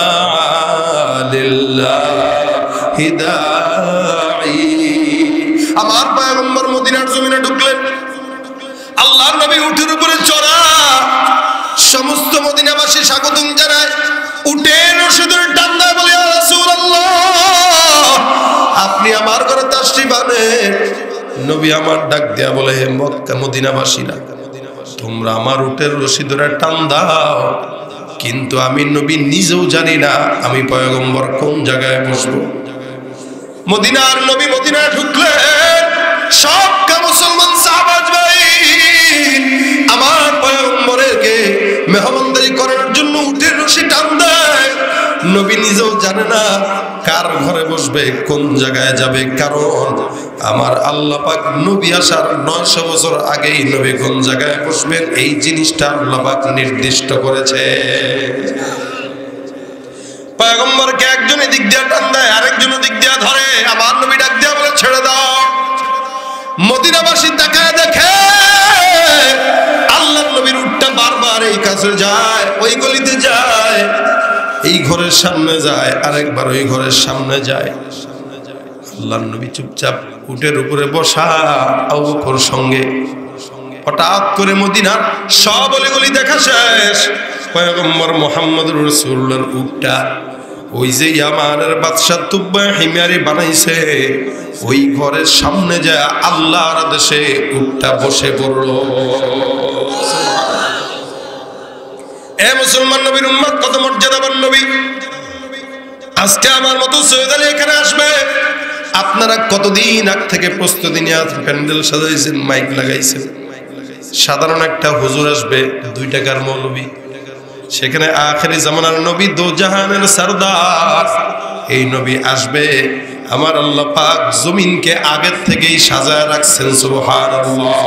দালিল্লাহি দাঈ। আমার পয়গম্বর মদিনার জমিনে ঢুকলেন, আল্লাহর নবী উটের উপরে চড়া, সমস্ত মদিনাবাসী স্বাগতম জানায়। উটের রশিদের টান দেয়, বলে ইয়া রাসূলুল্লাহ, আপনি আমার ঘরে তাশরীফ আনেন। নবী আমার ডাক দেয়া বলে, হে মক্কা মদিনাবাসীরা, তোমরা আমার উটের রশি ধরে টান দাও, কিন্তু আমি নবী নিজেও জানি না আমি পয়গম্বর কোন জায়গায় বসবো। মদিনার নবী মদিনায় ঢুকলেন, সব মুসলমান সাহাবা ভাই আমার পয়গম্বরকে মেহমানদারি করার জন্য উটের রশি টান দেয়। নবী নিজেও জানে না কার ঘরে বসবে, কোন জায়গায় যাবে, কারণ আমার আল্লাহ পাক নবী আসার নয়শো বছর আগেই নবী কোন জায়গায় বসবেন এই জিনিসটা আল্লাহ পাক নির্দিষ্ট করেছে। পয়গম্বরকে একজন এদিক দিয়ে টান দেয়, আরেকজন দিক দিয়ে ধরে। আমার নবী ডাক দিয়া বলে, ছেড়ে দাও। মদিনাবাসী তাকায় দেখে আল্লাহর নবীর উটটা বারবার এই কাছে যায়, ওই গলিতে যায়, এই ঘরের সামনে যায়, আরেকবার ওই ঘরের সামনে যায়। আল্লাহর নবী চুপচাপ উটের উপরে বসা, আবু বকর সঙ্গে। হঠাৎ করে মদিনার সব অলিগলি দেখা শেষ, পয়গম্বর মুহাম্মদুর রাসূলুল্লাহর উটটা ওই যে ইয়ামানের বাদশা তুব্বা হিমারি বানাইছে, ওই ঘরের সামনে যায় আল্লাহর আদেশে উটটা বসে পড়ল। এ মুসলমান নবীর উম্মত, কত মর্যাদাবান নবী। আজকে আমার মতো সৈয়দ আলী এখানে আসবে, আপনারা কতদিন আগ থেকে প্রস্তুতি নিয়ে প্যান্ডেল সাজাইছেন, মাইক লাগাইছেন। সাধারণ একটা হুজুর আসবে, দুই টাকার মৌলবী, সেখানে আখেরি জামানার নবী, দো জাহানের সরদার, এই নবী আসবে। আমার আল্লাহ পাক জমিনকে আগের থেকেই সাজায় রাখছেন, সুবহানাল্লাহ।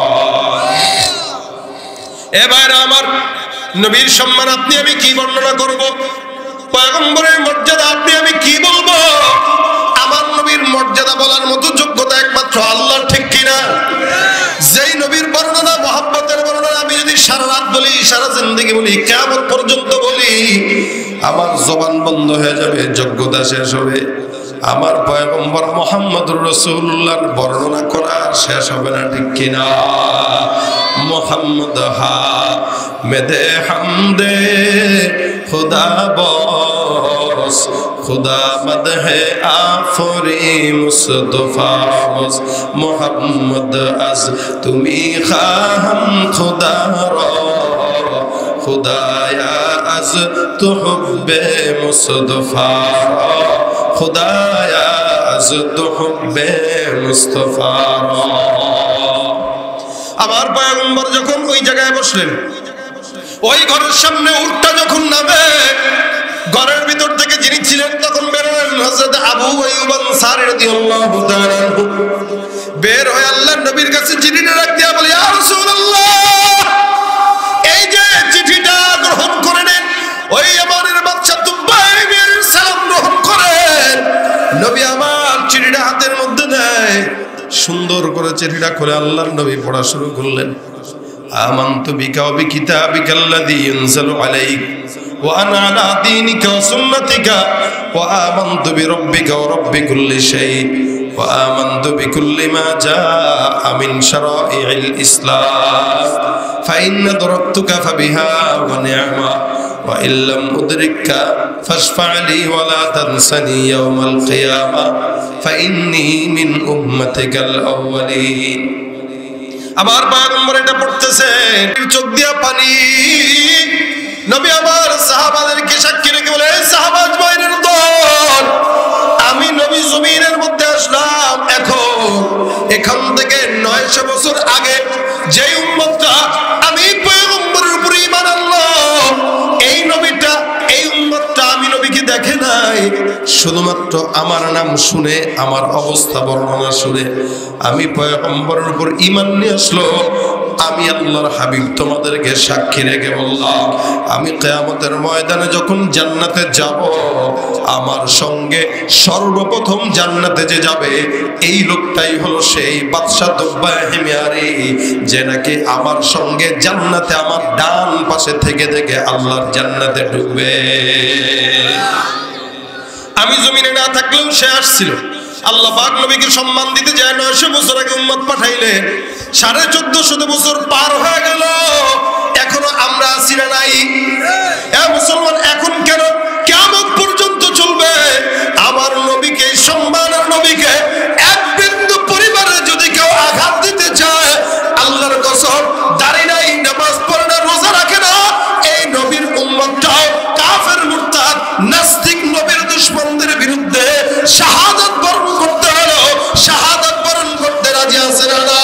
এ ভাইরা আমার, নবীর সম্মান আপনি আমি কি বর্ণনা করব, পয়গম্বরের মর্যাদা আপনি আমি কি বলবো। আমার নবীর মর্যাদা বলার মতো যোগ্যতা একমাত্র আল্লাহর, ঠিক কিনা? যেই নবীর বর্ণনা, মহব্বতের বর্ণনা আমি যদি সারা রাত বলি, সারা জিন্দেগি বলি, কিয়ামত পর্যন্ত বলি, আমার জবান বন্ধ হয়ে যাবে, যোগ্যতা শেষ হবে। আমার পয়গম্বর মুহাম্মদুর রাসূলুল্লাহর বর্ণনা করা শেষ হবে না, ঠিক কিনা? মোহাম্মদ হা মেদে হামদে খুদা বস, খুদা মদহে আফরি মুস্তফা বস, মোহাম্মদ আজ তুমি খাহম খুদা রা, খুদায়া আজ তু হুব্বে মুস্তফা, খুদায়া আজ তু হুব্বে মুস্তফা। আমার পয়গম্বর যখন ওই জায়গায় বসলেন, ওই ঘরের সামনে উটটা যখন নামে, ঘরের ভিতর থেকে যিনি ছিলেন তখন বের হলেন হযরত আবু আইয়ুব আনসারী রাদিয়াল্লাহু তাআলা আনহু। বের হয়ে আল্লাহর নবীর কাছে চিঠিটা রাখ দিয়া বলে, ইয়া রাসূলুল্লাহ, এই যে চিঠিটা গ্রহণ করে নেন, ওই আমাদের বাদশা তুবাইবের সালাম গ্রহণ করেন। নবী আমার চিঠিটা হাতের মধ্যে নেয়, সুন্দর করে চিঠিটা খুলে আল্লাহর নবী পড়া শুরু করলেন। আমানতু বিকা ওয়া বিকিতাবিকাল্লাযী ইউনজালু আলাইক ওয়া আনা আলা দীনিকা ওয়া সুন্নাতিকা ওয়া আমানতু বিরাব্বিকা ওয়া রাব্বি কুল্লি শাই وآمنت بكل ما جاء من شرائع الإسلام فإن أدركتك فبها ونعمة وإن لم أدركك فاشفع لي ولا تنسني يوم القيامة فإني من أمتك الأولين আমার পয়গম্বর এটা পড়তেছেন চোখ দিয়া পানি নবী আমার সাহাবাদেরকে সাক্ষী রেখে বলে সাহাবা জমায়ের দল আমি নবী জমিনের মধ্যে আসলাম এখন এখান থেকে নয়শো বছর আগে যে উম্মতটা আমি পয়গম্বরের উপর ঈমান আনলো এই নবীটা এই উম্মতটা আমি নবীকে দেখে নাই শুধুমাত্র আমার নাম শুনে আমার অবস্থা বর্ণনা শুনে আমি পয়গম্বরের উপর ঈমান নিয়ে আসলো আমি আল্লাহর হাবিব তোমাদেরকে সাক্ষী রেখে বললাম আমি কিয়ামতের ময়দানে যখন জান্নাতে যাব আমার সঙ্গে সর্বপ্রথম জান্নাতে যে যাবে এই লোকটাই হলো সেই বাদশা দুব্বা হিমিয়ারি যে নাকি আমার সঙ্গে জান্নাতে আমার ডান পাশে থেকে থেকে আল্লাহর জান্নাতে ঢুকবে আমি জমিনে না থাকলেও সে আসছিল আল্লাহ পাক নবীকে সম্মান দিতে যায় নয়শো বছর আগে উম্মত পাঠাইলেন সাড়ে চোদ্দশো বছর পার হয়ে গেল এখনো আমরা আছি না নাই এ মুসলমান এখন কেন কিয়ামত পর্যন্ত চলবে আমার নবীকে সম্মান আর নবীকে এক বিন্দু পরিবারে যদি কেউ আঘাত দিতে চায় আল্লাহর কসম দাড়ি নাই নামাজ পড়ে না রোজা রাখে না এই নবীর উম্মতটাও কাফের মুরতাদ নাস্তিক নবীর দুশমনদের বিরুদ্ধে শাহাদাত বরণ করতে হলো শাহাদাত বরণ করতে রাজি আছে না না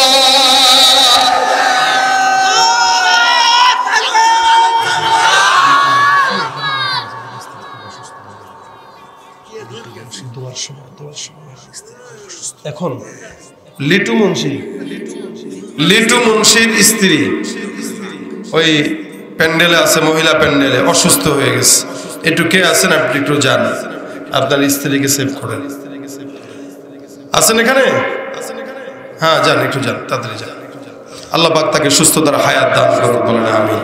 এখন লিটু মুন্সি লিটু মুন্সির স্ত্রী ওই প্যান্ডেলে আছে মহিলা প্যান্ডেলে অসুস্থ হয়ে গেছে একটু কে আছেন আপনি একটু যান আপনার স্ত্রীকে সেভ করেন আছেন এখানে হ্যাঁ যান একটু যান তাড়াতাড়ি যান আল্লাহ পাক তাকে সুস্থতার হায়াত দান করুন বলেন আমিন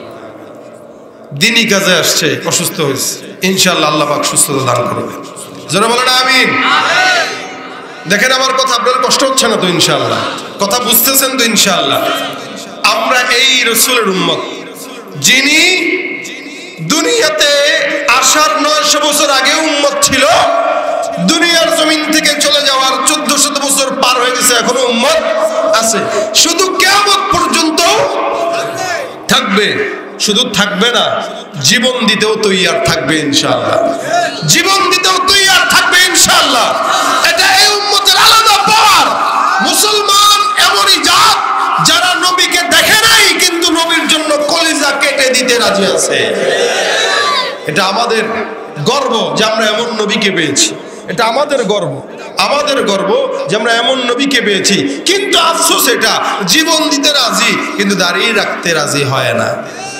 দিনই কাজে আসছে অসুস্থ হয়েছে ইনশাআল্লাহ আল্লাহ পাক সুস্থতা দান করবে যারা বলেন আমিন দেখেন আমার কথা আপনার কষ্ট হচ্ছে না তো ইনশাআল্লাহ কথা বুঝতেছেন তো ইনশাআল্লাহ আমরা এই রাসূলের উম্মত যিনি দুনিয়াতে আসার নয়শো বছর আগে উম্মত ছিল দুনিয়ার জমিন থেকে চলে যাওয়ার চোদ্দশত বছর পার হয়ে গেছে এখনো উম্মত আছে শুধু কিয়ামত পর্যন্ত থাকবে শুধু থাকবে না জীবন দিতেও তৈয়ার থাকবে ইনশাআল্লাহ জীবন দিতেও তৈয়ার থাকবে ইনশাআল্লাহ এটা এই উম্মতের আলাদা পাওয়ার মুসলমান এমনই জাত যারা নবীকে দেখে নাই কিন্তু নবীর জন্য কলিজা কেটে দিতে রাজি আছে এটা আমাদের গর্ব যে আমরা এমন নবীকে পেয়েছি এটা আমাদের গর্ব আমাদের গর্ব যে আমরা এমন নবীকে পেয়েছি কিন্তু আফসোস এটা জীবন দিতে রাজি কিন্তু দাঁড়িয়ে রাখতে রাজি হয় না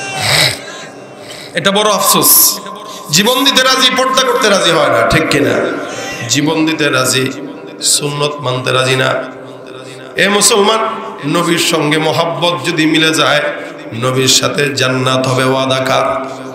এটা বড় আফসোস জীবন দিতে রাজি পর্দা করতে রাজি হয় না ঠিক কিনা জীবন দিতে রাজি সুন্নত মানতে রাজি না এ মুসলমান নবীর সঙ্গে মোহাব্বত যদি মিলে যায় নবীর সাথে জান্নাত হবে ওয়াদা কার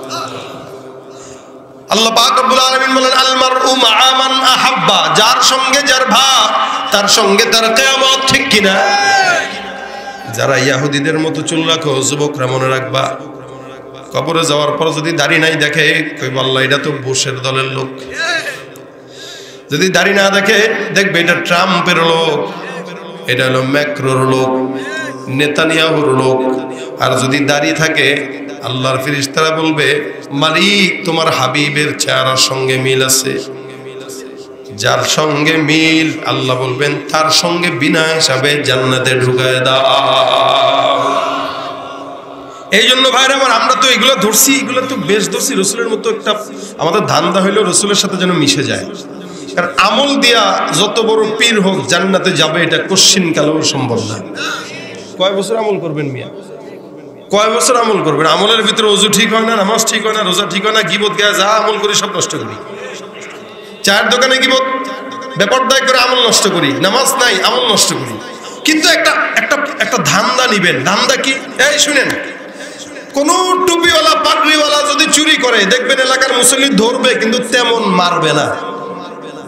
আল্লাহ পাক রব্বুল আলামিন বলেন আল মারউ মা'a মান আহাব্বা যার সঙ্গে যার ভাব তার সঙ্গে তার কিয়ামত ঠিক কিনা যারা ইহুদিদের মতো চুল রাখো যুবকরা মনে রাখবা কবরে যাওয়ার পর যদি দাড়ি নাই দেখে কইব আল্লাহ এটা তো বুশের দলের লোক যদি দাড়ি না দেখে দেখবে এটা ট্রাম্পের লোক এটা হলো ম্যাক্রোর লোক নেতানিয়াহুর লোক আর যদি দাড়ি থাকে আল্লাহর ফেরেশতারা বলবে মালিক তোমার হাবিবের চেহারার সঙ্গে মিল আছে যার সঙ্গে মিল আল্লাহ বলবেন তার সঙ্গে বিনা হিসাবে জান্নাতে ঢুকায় দাও এই জন্য ভাইরা আমার আমরা তো এগুলো ধরছি এগুলো তো বেশ ধরছি রসুলের মতো একটা আমাদের ধান্দা হইলেও রসুলের সাথে যেন মিশে যায় কারণ আমল দিয়া যত বড় পীর হোক জান্নাতে যাবে এটা কোশ্চিন কালেও সম্ভব না কয় বছর আমল করবেন মিয়া কয় বছর আমল করবেন আমলের ভিতরে ওযু ঠিক হয় না নামাজ ঠিক হয় না রোজা ঠিক হয় না গীবত গায়ে যা আমল করি সব নষ্ট করি চায়ের দোকানে গীবত বেপরদায় করে আমল নষ্ট করি নামাজ নাই আমল নষ্ট করি কিন্তু একটা একটা একটা ধান্দা নিবেন ধান্দা কি এই শুনেন কোন টুপিওয়ালা পাগড়িওয়ালা যদি চুরি করে দেখবেন এলাকার মুসল্লি ধরবে কিন্তু তেমন মারবে না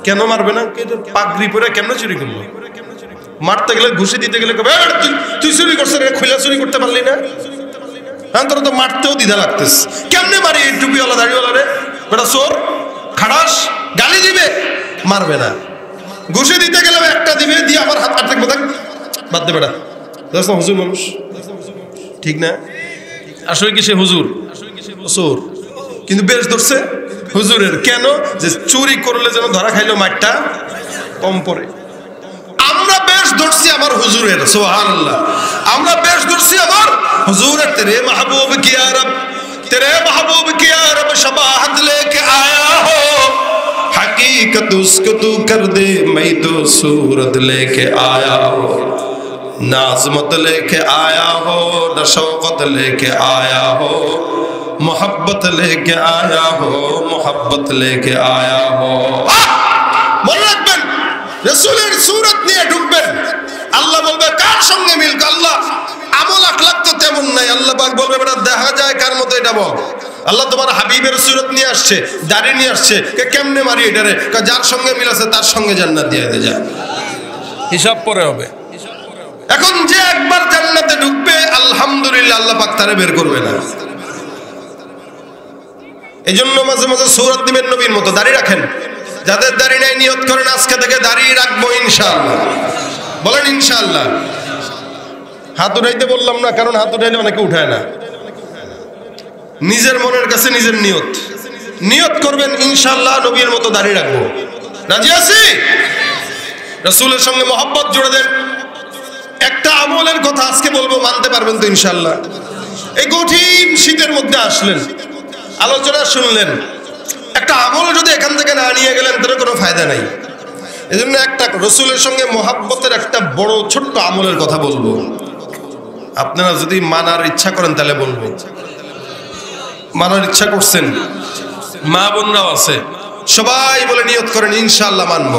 কেন মারবে না? পাগড়ি পরে কেমনে চুরি করলো? মারতে গেলে ঘুষি দিতে গেলে তুই চুরি করছিস, খোলা চুরি করতে পারলি না? হ্যাঁ, তোরা তো মারতেও দ্বিধা লাগতেছে। কেমনে মারি এই টুপিওয়ালা দাড়িওয়ালা রে? বেটা চোর, খাড়াস, গালি দিবে, মারবে না। ঘুষি দিতে গেলে একটা দিবে, দিয়ে আবার হাত কাটতে থাকবে, বাদ দে বেটা, দেখছ না হুজুর মানুষ, ঠিক না? আসলে কি সে হুজুর? চোর, কিন্তু বেশ ধরছে হুজুরের। কেন? যে চুরি করলে যেন ধরা খাইলো মারটা কম পড়ে। আমরা বেশ ধরছি আমার হুজুরের, সুবহানাল্লাহ, আমরা বেশ ধরছি আমার হুজুরের। তেরে মাহবুব কি আরব, তেরে মাহবুব কি আরব শবাহত লেকে আয়া হো, हकीकत उसको तू कर दे, मैं तो सूरत लेके आया हो, नाज़मत लेके आया हो, न शौकत लेके आया हो, मोहब्बत लेके आया हो, मोहब्बत लेके आया हो। মনে রাখবেন, রাসূলের সূরত নিয়ে ঢুকবেন, আল্লাহ বলবে কার সঙ্গে মিল? আল্লাহ আমল আখলাক তো তেমন নাই। আল্লাহ পাক বলবে বেটা দেখা যায় কার মতো, এটা বল। আল্লাহ তোমার হাবিবের সূরত নিয়ে আসছে, দাড়ি নিয়ে আসছে, কে কেমনে মারি এটারে? যার সঙ্গে মিল আছে তার সঙ্গে জান্নাত দিয়ে দে, যা হিসাব পরে হবে। এখন যে একবার জান্নাতে ঢুকবে, আলহামদুলিল্লাহ, আল্লাহ পাক তারে বের করবে না। এই জন্য মাঝে মাঝে সূরত দিবেন নবীর মতো, দাড়ি রাখেন। যাদের দাড়ি নাই নিয়ত করেন আজকে থেকে দাড়ি রাখবো ইনশাআল্লাহ। বলেন ইনশাআল্লাহ। হাত উঠাইতে বললাম না, কারণ হাত উঠাইলে অনেকে উঠায় না। নিজের মনের কাছে নিজের নিয়ত, নিয়ত করবেন ইনশাআল্লাহ নবীর মতো দাড়ি রাখবো। রাজি আছি? রাসূলের সঙ্গে মহব্বত জুড়ে দেন। একটা আমলের কথা আজকে বলবো, মানতে পারবেন তো ইনশাআল্লাহ? এই কঠিন শীতের মধ্যে আসলেন, আলোচনা শুনলেন, একটা আমল যদি এখান থেকে না নিয়ে গেলেন তাহলে কোনো ফায়দা নাই। এজন্য একটা রাসূলের সঙ্গে মহব্বতের একটা বড় ছোট্ট আমলের কথা বলবো। আপনারা যদি মানার ইচ্ছা করেন তাহলে বলবো। মানার ইচ্ছা করছেন, মা বোনরাও আছে, সবাই বলে নিয়ত করেন ইনশাআল্লাহ মানবো।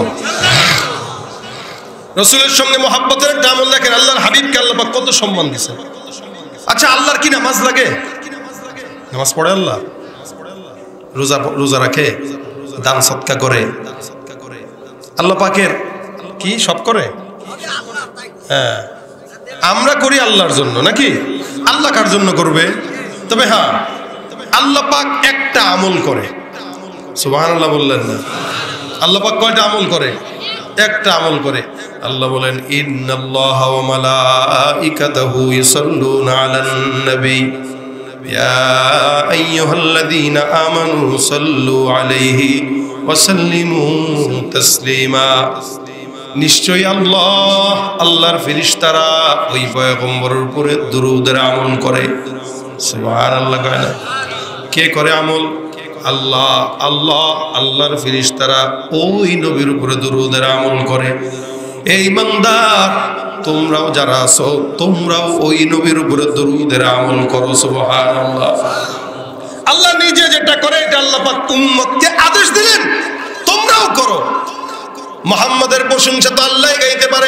রাসূলের সঙ্গে মহব্বতের একটা আমল দেখেন, আল্লাহর হাবিবকে আল্লাহ পাক কত সম্মান দিয়েছে। আচ্ছা, আল্লাহর কি নামাজ লাগে? নামাজ পড়ে আল্লাহ? রোজা রোজা রাখে, দান সদকা করে, আল্লাহ পাকের কি সব করে? হ্যাঁ, আমরা করি আল্লাহর জন্য নাকি? আল্লাহ কার জন্য করবে? তবে হ্যাঁ, আল্লাহ পাক একটা আমল করে। সুবহানাল্লাহ বললেন না? আল্লাহ পাক কয়টা আমল করে? একটা আমল করে। আল্লাহ বলেন ইন্নাল্লাহা ওয়া মালাইকাতাহু ইউসাল্লুনা আলান নবী ইয়া আইয়ুহাল্লাযীনা আমানু সাল্লু আলাইহি ওয়া সাল্লিমু তাসলিমা। নিশ্চয়ই আল্লাহ, আল্লাহর ফেরেশতারা ওই পয়গম্বরের উপরে দুরূদের আমল করে। সুবহানাল্লাহ কয় না? কে করে আমল? আল্লাহ। আল্লাহ, আল্লাহর ফেরেশতারা ওই নবীর উপরে দুরূদের আমল করে। এই ইমানদার তোমরাও যারা আছো, তোমরাও ওই নবীর উপরে দুরূদের আমল করো। সুবহানাল্লাহ। আল্লাহ নিজে যেটা করে এটা আল্লাহ পাক উম্মতকে আদেশ দিলেন তোমরাও করো। মুহাম্মাদের প্রশংসা তো আল্লাহই গাইতে পারে।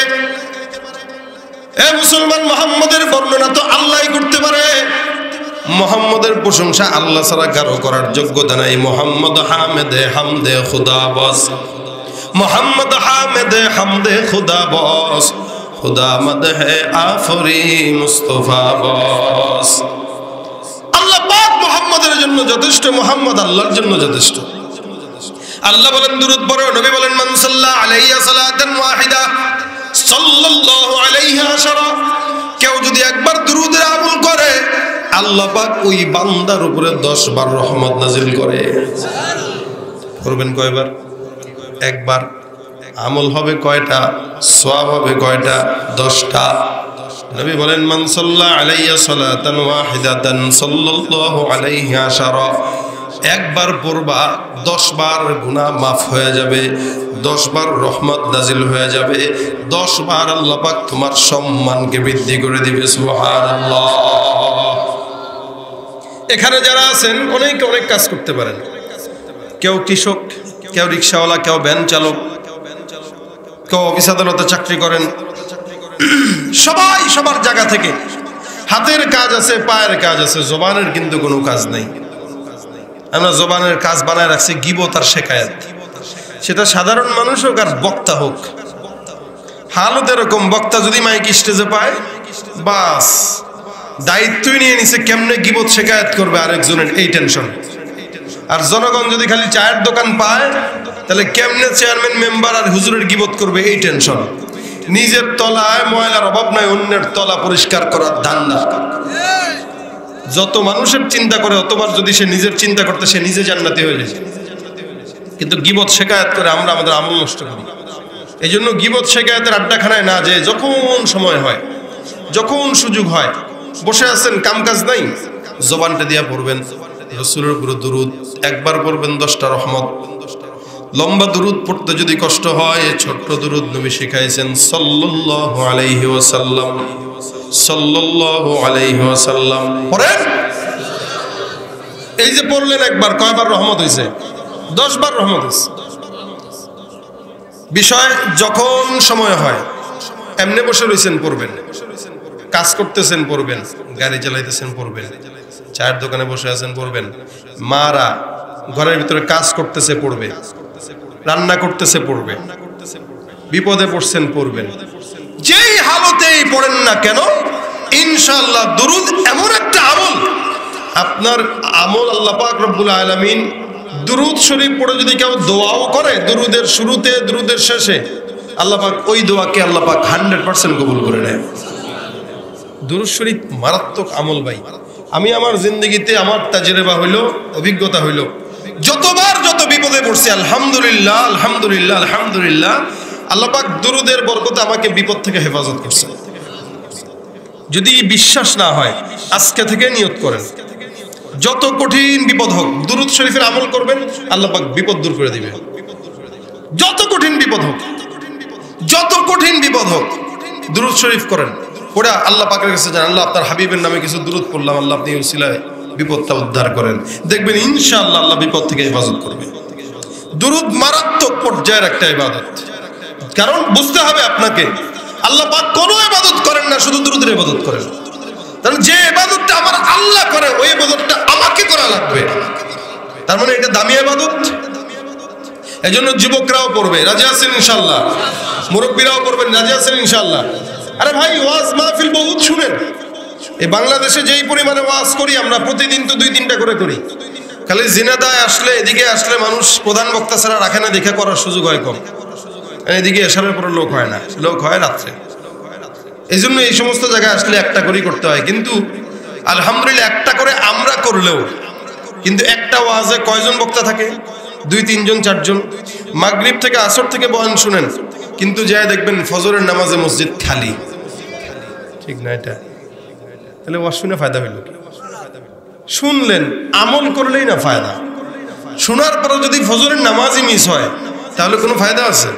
এ মুসলমান, মুহাম্মাদের বর্ণনা তো আল্লাহই করতে পারে। মুহাম্মাদের প্রশংসা আল্লাহ ছাড়া কারো করার যোগ্যতা নাই। মুহাম্মদ হামেদে হামদে খুদা বস, মুহাম্মদ হামেদে হামদে খুদা বস, খুদা মদহে আফরি মুস্তাফা বস। আল্লাহ পাক মুহাম্মাদের জন্য যথেষ্ট, মুহাম্মদ আল্লাহর জন্য যথেষ্ট। আল্লাহ বলেন দুরূদ পড়ো, নবী বলেন মান সাল্লা আলাইহি সালাতান ওয়াহিদা সাল্লাল্লাহু আলাইহি আশারা। কেউ যদি একবার দুরূদের আমল করে, আল্লাহ পাক ওই বান্দার উপরে দশ বার রহমত নাজিল করে। করবেন কয়বার? একবার। আমল হবে কয়টা? সওয়াব হবে কয়টা? দশটা। নবী বলেন মান সাল্লা আলাইহি সালাতান ওয়াহিদাতান সাল্লাল্লাহু আলাইহি আশারা। একবার পড়বা, দশ বার গুনাহ মাফ হয়ে যাবে, দশ বার রহমত নাজিল হয়ে যাবে, দশ বার আল্লাহ পাক তোমার সম্মানকে বৃদ্ধি করে দিবে। সুবহানাল্লাহ। এখানে যারা আছেন অনেকে অনেক কাজ করতে পারেন। কেউ কৃষক, কেউ রিক্সাওয়ালা, কেউ ভ্যান চালক, কেউ অফিস আদালতে চাকরি করেন। সবাই সবার জায়গা থেকে হাতের কাজ আছে, পায়ের কাজ আছে, জবানের কিন্তু কোনো কাজ নেই। আমরা জবানের কাজ বানায় রাখছি গীবত আর শেকায়াত। সেটা সাধারণ মানুষ হোক আর বক্তা হোক, হালত এরকম, বক্তা যদি মাইক স্টেজে পায় বাস দায়িত্বই নিয়ে নিছে কেমনে গীবত শিকায়াত করবে আরেকজনের, এই টেনশন। আর জনগণ যদি খালি চায়ের দোকান পায় তাহলে কেমনে চেয়ারম্যান মেম্বার আর হুজুরের গীবত করবে, এই টেনশন। নিজের তলায় ময়লার অভাব নাই, অন্যের তলা পরিষ্কার করার ধান্দা। যত মানুষের চিন্তা করে অতবার যদি সে নিজের চিন্তা করতে, সে নিজে জান্নাতি হয়ে যায়। কিন্তু গীবত শিকায়াত করে আমরা আমাদের আমল নষ্ট করি। এই জন্য গীবত শিকায়াতের আড্ডাখানায় না যে যখন সময় হয়, যখন সুযোগ হয়, বসে আছেন কাম কাজ নাই, জবানটা দিয়া পড়বেন রাসূলের উপর দুরূদ, একবার পড়বেন দশটা রহমত। লম্বা দুরূদ পড়তে যদি কষ্ট হয়, ছোট্ট দুরূদ নবী শিখাইছেন সাল্লাল্লাহু আলাইহি ওয়াসাল্লাম, সাল্লাল্লাহু আলাইহি ওয়াসাল্লাম পড়েন। এই যে পড়লেন একবার, কয়বার রহমত হয়েছে? দশ বার রহমত হয়েছে। বিষয় যখন সময় হয়, এমনি বসে রয়েছেন পড়বেন, কাজ করতেছেন পড়বেন, গাড়ি চালাইতেছেন পড়বেন, চায়ের দোকানে বসে আছেন পড়বেন, মারা ঘরের ভিতরে কাজ করতেছে পড়বে, রান্না করতেছে পড়বে, বিপদে পড়ছেন পড়বেন। যেই হালতেই পড়েন না কেন, ইনশাআল্লাহ দুরূদ এমন একটা আমল, আপনার আমল আল্লাহ পাক রব্বুল আলামিন দুরূদ শরীফ পড়ে যদি কেউ দোয়াও করে, দুরূদের শুরুতে দুরূদের শেষে, আল্লাহ পাক ওই দোয়াকে আল্লাহ পাক হান্ড্রেড পার্সেন্ট কবুল করে নেয়। দুরূদ শরীফ মারাত্মক আমল ভাই। আমি আমার জিন্দগিতে আমার তাজরিবা হইল, অভিজ্ঞতা হইল, যতবার যত বিপদে পড়ছি আলহামদুলিল্লাহ আলহামদুলিল্লাহ আলহামদুলিল্লাহ, আল্লাহ পাক দুরূদের বরকতে আমাকে বিপদ থেকে হেফাজত করছে। যদি বিশ্বাস না হয় আজকে থেকে নিয়ত করেন, যত কঠিন বিপদ হোক দুরূদ শরীফের আমল করবেন, আল্লাহ পাক বিপদ দূর করে দিবে। যত কঠিন বিপদ হোক, যত কঠিন বিপদ হোক, দুরূদ শরীফ করেন, ওরা আল্লাহ পাকের কাছে যান, আল্লাহ আপনার হাবিবের নামে কিছু দুরূদ পড়লাম, আল্লাহ আপনি উসিলায় বিপদটা উদ্ধার করেন, দেখবেন ইনশাআল্লাহ আল্লাহ বিপদ থেকে হেফাজত করবে। দুরূদ মারাত্মক পর্যায়ের একটা ইবাদত। কারণ বুঝতে হবে আপনাকে, আল্লাহ পাক কোনো ইবাদত করেন না, শুধু দুরূদের ইবাদত করেন। কারণ যে ইবাদতটা আমার আল্লাহ করে, ওই ইবাদতটা আমাকে করা লাগবে। তার মানে এটা দামি ইবাদত। এজন্য যুবকরাও পড়বে, রাজি আছেন ইনশাআল্লাহ, মুরব্বীরাও পড়বেন, রাজি আছেন ইনশাআল্লাহ। আরে ভাই, ওয়াজ মাহফিল বহুত শুনেন। এই বাংলাদেশে যেই পরিমাণে ওয়াজ করি আমরা, প্রতিদিন তো দুই তিনটা করে করি। খালি জিনাদায় আসলে, এদিকে আসলে মানুষ প্রধান বক্তা ছাড়া রাখে না, দেখে করার সুযোগ হয় কম। এদিকে এশারের পরে লোক হয় না, লোক হয় রাত্রে। এই জন্য এই সমস্ত জায়গায় আসলে একটা করেই করতে হয়। কিন্তু আলহামদুলিল্লাহ একটা করে আমরা করলেও, কিন্তু একটা ওয়াজে কয়জন বক্তা থাকে? দুই তিনজন চারজন। মাগরিব থেকে আসর থেকে বয়ান শুনেন, কিন্তু যাই দেখবেন ফজরের নামাজে মসজিদ খালি। ঠিক না এটা? তাহলে ওয়াজ শুনে ফায়দা হইল কি? শুনলেন, আমল করলেই না ফায়দা। শোনার পরে যদি ফজরের নামাজই মিস হয়, তাহলে কোনো ফায়দা আছে?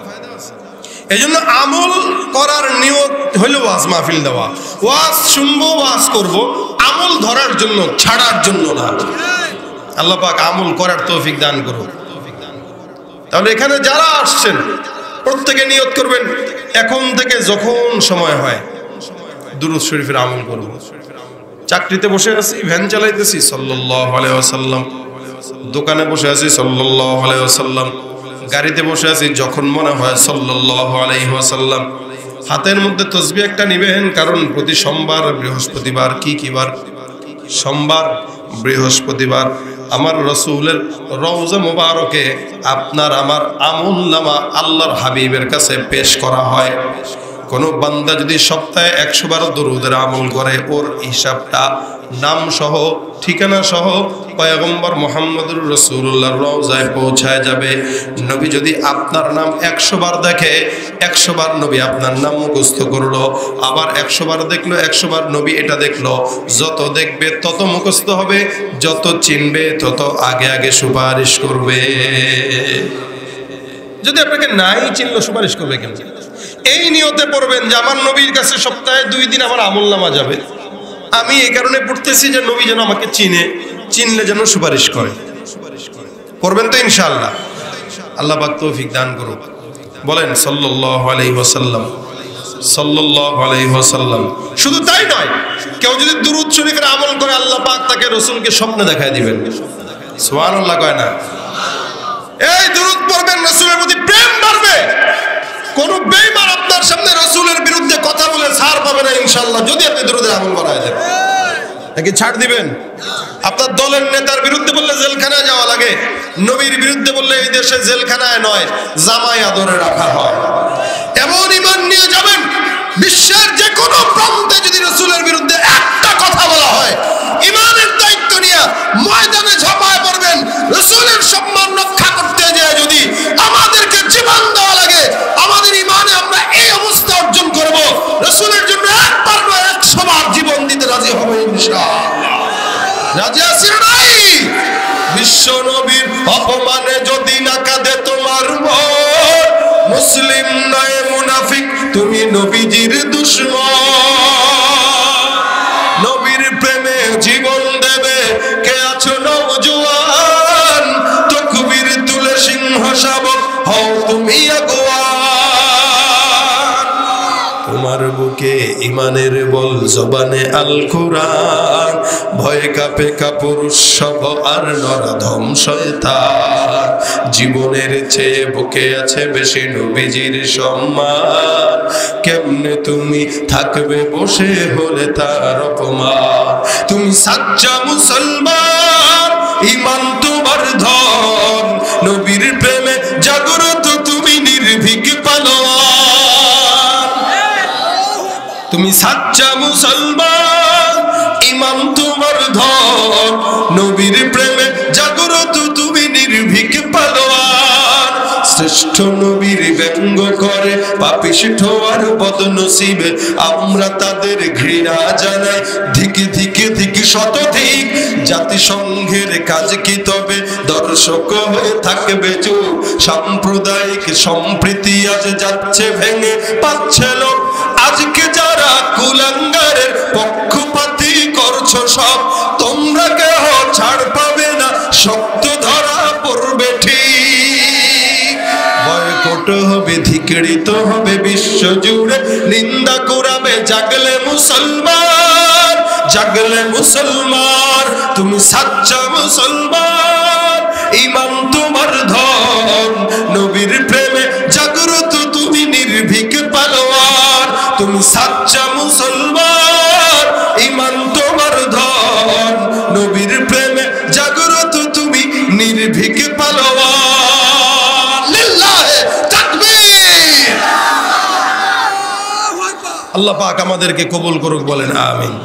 এই জন্য আমল করার নিয়ত হইল ওয়াজ মাহফিল দেওয়া। ওয়াজ শুনবো, ওয়াজ করব, আমল ধরার জন্য, ছাড়ার জন্য না। আল্লাহ পাক আমল করার তৌফিক দান করুন। তাহলে এখানে যারা আসছেন প্রত্যেকে নিয়ত করবেন, এখন থেকে যখন সময় হয় দুরূদ শরীফের আমল করব। চাকরিতে বসে আছি, ভ্যান চালাইতেছি, সাল্লাল্লাহু আলাইহি ওয়াসাল্লাম। দোকানে বসে আছি, সাল্লাল্লাহু আলাইহি ওয়াসাল্লাম। গাড়িতে বসে আছি, যখন মনে হয় সাল্লাল্লাহু আলাইহি ওয়াসাল্লাম। হাতের মধ্যে তাসবিহ একটা নিবেন, কারণ প্রতি সোমবার, বৃহস্পতিবার, কি কি বার? সোমবার, বৃহস্পতিবার আমার রাসূলের রওজা মুবারকে আপনার আমার আমলনামা আল্লাহর হাবিবের কাছে পেশ করা হয়। কোনো বান্দা যদি সপ্তাহে একশো বার দরুদের আমল করে, ওর হিসাবটা নাম সহ, ঠিকানা সহ পয়গম্বর মুহাম্মদুর রাসূলুল্লাহর রওজায় পৌঁছায় যাবে। নবী যদি আপনার নাম একশো বার দেখে, একশো বার নবী আপনার নাম মুখস্থ করলো, আবার একশো বার দেখলো, একশো বার নবী এটা দেখলো। যত দেখবে তত মুখস্থ হবে, যত চিনবে তত আগে আগে সুপারিশ করবে। যদি আপনাকে নাই চিনলো, সুপারিশ করবে কেন? এই নিয়তে পড়বেন যে আমার নবীর কাছে সপ্তাহে দুই দিন আমার আমলনামা যাবে। আমি এই কারণে পড়তেছি যে নবী যেন আমাকে চিনে, চিনলে যেন সুপারিশ করে। পড়বেন তো ইনশাআল্লাহ? আল্লাহ পাক তৌফিক দান করুক। বলেন সাল্লাল্লাহু আলাইহি ওয়াসাল্লাম, সাল্লাল্লাহু আলাইহি ওয়াসাল্লাম। শুধু তাই নয়, কেউ যদি দুরূদ শরীফের আমল করে, আল্লাহ পাক তাকে রাসূলকে স্বপ্নে দেখায় দিবেন। সুবহানাল্লাহ কয় না? এই দুরূদ পড়বেন, রাসূলের প্রতি প্রেম বাড়বে। কোন বেঈমান আপনার সামনে রাসূলের বিরুদ্ধে কথা বলে ছাড় পাবে না ইনশাআল্লাহ, যদি আপনি দুরূদের আমল বাড়ায় দেন। নাকি ছাড় দিবেন? আপনার দলের নেতার বিরুদ্ধে বললে জেলখানায় যাওয়া লাগে, নবীর বিরুদ্ধে বললে এই দেশে জেলখানায় নয়, জামাই আদরে রাখা হয়। এমন ঈমান নিয়ে যাবেন, বিশ্বের যে কোনো প্রান্তে যদি রাসূলের বিরুদ্ধে একটা কথা বলা হয়, ঈমানের দায়িত্ব নিয়ে ময়দানে ঝাঁপায় পড়বেন। রাসূলের সম্মান রক্ষা করতে যায় যদি আমাদেরকে জীবন দেওয়া লাগে, আমাদের ঈমানে আমরা এই অবস্থা অর্জন করব, রাসূলের জন্য একবার নয় একশো বার জীবন দিতে রাজি হব ইনশাআল্লাহ। রাজি আছি না নাই? বিশ্ব নবীর অপমানে যদি না কাঁদে তোমার মন, মুসলিম নয় মুনাফিক, তুমি নবীজির দুশমন। নবীর প্রেমে জীবন দেবে কে আছো নওজোয়ান, তাকবীর তুলে সিংহ শাবক হও তুমি আগুয়ান। তোমার বুকে ঈমানের বল, জবানে আল কুরআন, ভয়ে কাঁপে কাপুরুষ সব আর নরধম শয়তান। জীবনের চেয়ে বুকে আছে বেশি নবীজির সম্মান, কেমনে তুমি থাকবে বসে হলে তার অপমান। তুমি সাচ্চা মুসলমান, ঈমান তোমার ধন, নবীর প্রেমে জাগ্রত তুমি নির্ভীক পালোয়ান। তুমি সাচ্চা মুসলমান, ঈমান তোমার ধন, নবীর প্রেমে জাগ্রত তুমি নির্ভীক পালোয়ান। শ্রেষ্ঠ নবীর ব্যঙ্গ করে পাপিষ্ঠ আর বদনসিবে, আমরা তাদের ঘৃণা জানাই ধিকি ধিকি ধিকি শতধিক। জাতিসংঘের কাজ কি তবে দর্শক হয়ে থাকবে চুপ, সাম্প্রদায়িক সম্প্রীতি আজ যাচ্ছে ভেঙে পাচ্ছে লোক। আজকে যারা কুলাঙ্গারের পক্ষপাতী করছো সব, তোমরা কেহ ছাড় পাবে না, শক্ত ধরা পড়বে ঠিক। বয়কট হবে, ধিক্কৃত হবে বিশ্ব জুড়ে, নিন্দা কুরাবে জাগলে মুসলমান, জাগলে মুসলমান। তুমি সাচ্চা মুসলমান, ঈমান তোমার ধন, নবীর প্রেমে জাগ্রত তুমি নির্ভীক পালোয়ান। তুমি সাচ্চা মুসলমান, ঈমান তোমার ধন, নবীর প্রেমে জাগ্রত তুমি নির্ভীক পালোয়ান। লিল্লাহে তাকবীর। আল্লাহ পাক আমাদেরকে কবুল করুক, বলেন আমিন।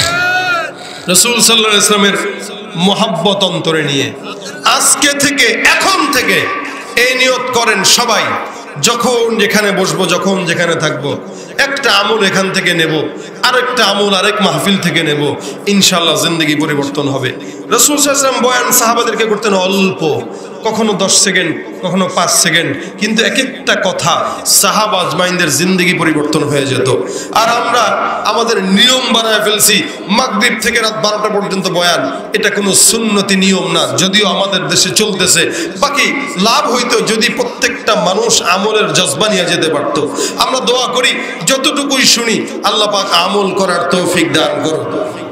রাসূল সাল্লাল্লাহু আলাইহি ওয়াসাল্লামের মুহাব্বত অন্তরে নিয়ে আজকে থেকে, এখন থেকে এই নিয়ত করেন সবাই, যখন যেখানে বসবো, যখন যেখানে থাকবো, একটা আমল এখান থেকে নেব, আরেকটা আমল আরেক মাহফিল থেকে নেব, ইনশাআল্লাহ জিন্দেগি পরিবর্তন হবে। রাসূল সাল্লাল্লাহু আলাইহি ওয়াসাল্লাম বয়ান সাহাবাদেরকে করতেন অল্প, কখনো দশ সেকেন্ড, কখনো পাঁচ সেকেন্ড, কিন্তু এক একটা কথা সাহাবা আজমাইনদের জিন্দেগি পরিবর্তন হয়ে যেত। আর আমরা আমাদের নিয়ম বানায় ফেলছি মাগরিব থেকে রাত বারোটা পর্যন্ত বয়ান। এটা কোনো সুন্নতি নিয়ম না, যদিও আমাদের দেশে চলতেছে। বাকি লাভ হইতো যদি প্রত্যেকটা মানুষ আমলের জজবা নিয়ে যেতে পারতো। আমরা দোয়া করি যতটুকুই শুনি আল্লাহ পাক আমল করার তৌফিক দান করুন।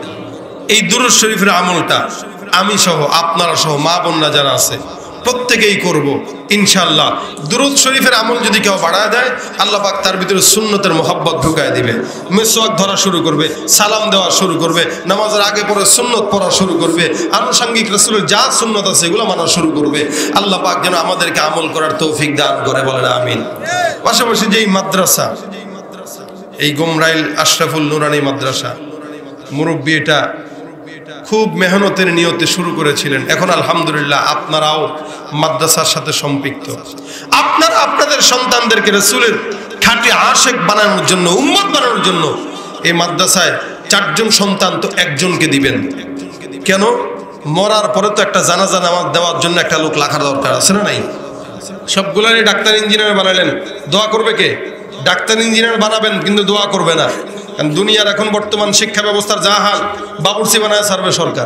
এই দুরূদ শরীফের আমলটা আমি সহ, আপনারা সহ, মা বোনরা যারা আছে প্রত্যেকেই করব ইনশাআল্লাহ। দুরূদ শরীফের আমল যদি কেউ বাড়ায় দেয়, আল্লাহ পাক তার ভিতরে সুন্নতের মোহাব্বত ঢুকায় দিবে। মিসওয়াক ধরা শুরু করবে, সালাম দেওয়া শুরু করবে, নামাজের আগে পরে সুন্নত পড়া শুরু করবে, আনুষঙ্গিক রাসূলের যা সুন্নত আছে এগুলো মানা শুরু করবে। আল্লাহ পাক যেন আমাদেরকে আমল করার তৌফিক দান করে, বলেন আমিন। পাশাপাশি যেই মাদ্রাসা, এই গোমরাইল আশরাফুল নুরানি মাদ্রাসা, মুরব্বী এটা খুব মেহনতের নিয়তে শুরু করেছিলেন। এখন আলহামদুলিল্লাহ আপনারাও মাদ্রাসার সাথে সম্পৃক্ত। আপনারা আপনাদের সন্তানদেরকে রাসূলের খাঁটি আশিক বানানোর জন্য, উম্মত বানানোর জন্য এই মাদ্রাসায় চারজন সন্তান তো একজনকে দিবেন। কেন? মরার পরে তো একটা জানাজা নামাজ দেওয়ার জন্য একটা লোক রাখার দরকার আছে না নাই? সবগুলারই ডাক্তার ইঞ্জিনিয়ার বানালেন, দোয়া করবে কে? ডাক্তার ইঞ্জিনিয়ার বানাবেন কিন্তু দোয়া করবে না। কারণ দুনিয়ার এখন বর্তমান শিক্ষা ব্যবস্থার যা হাল, বাবুর্চি বানায় সার্ভে সরকার,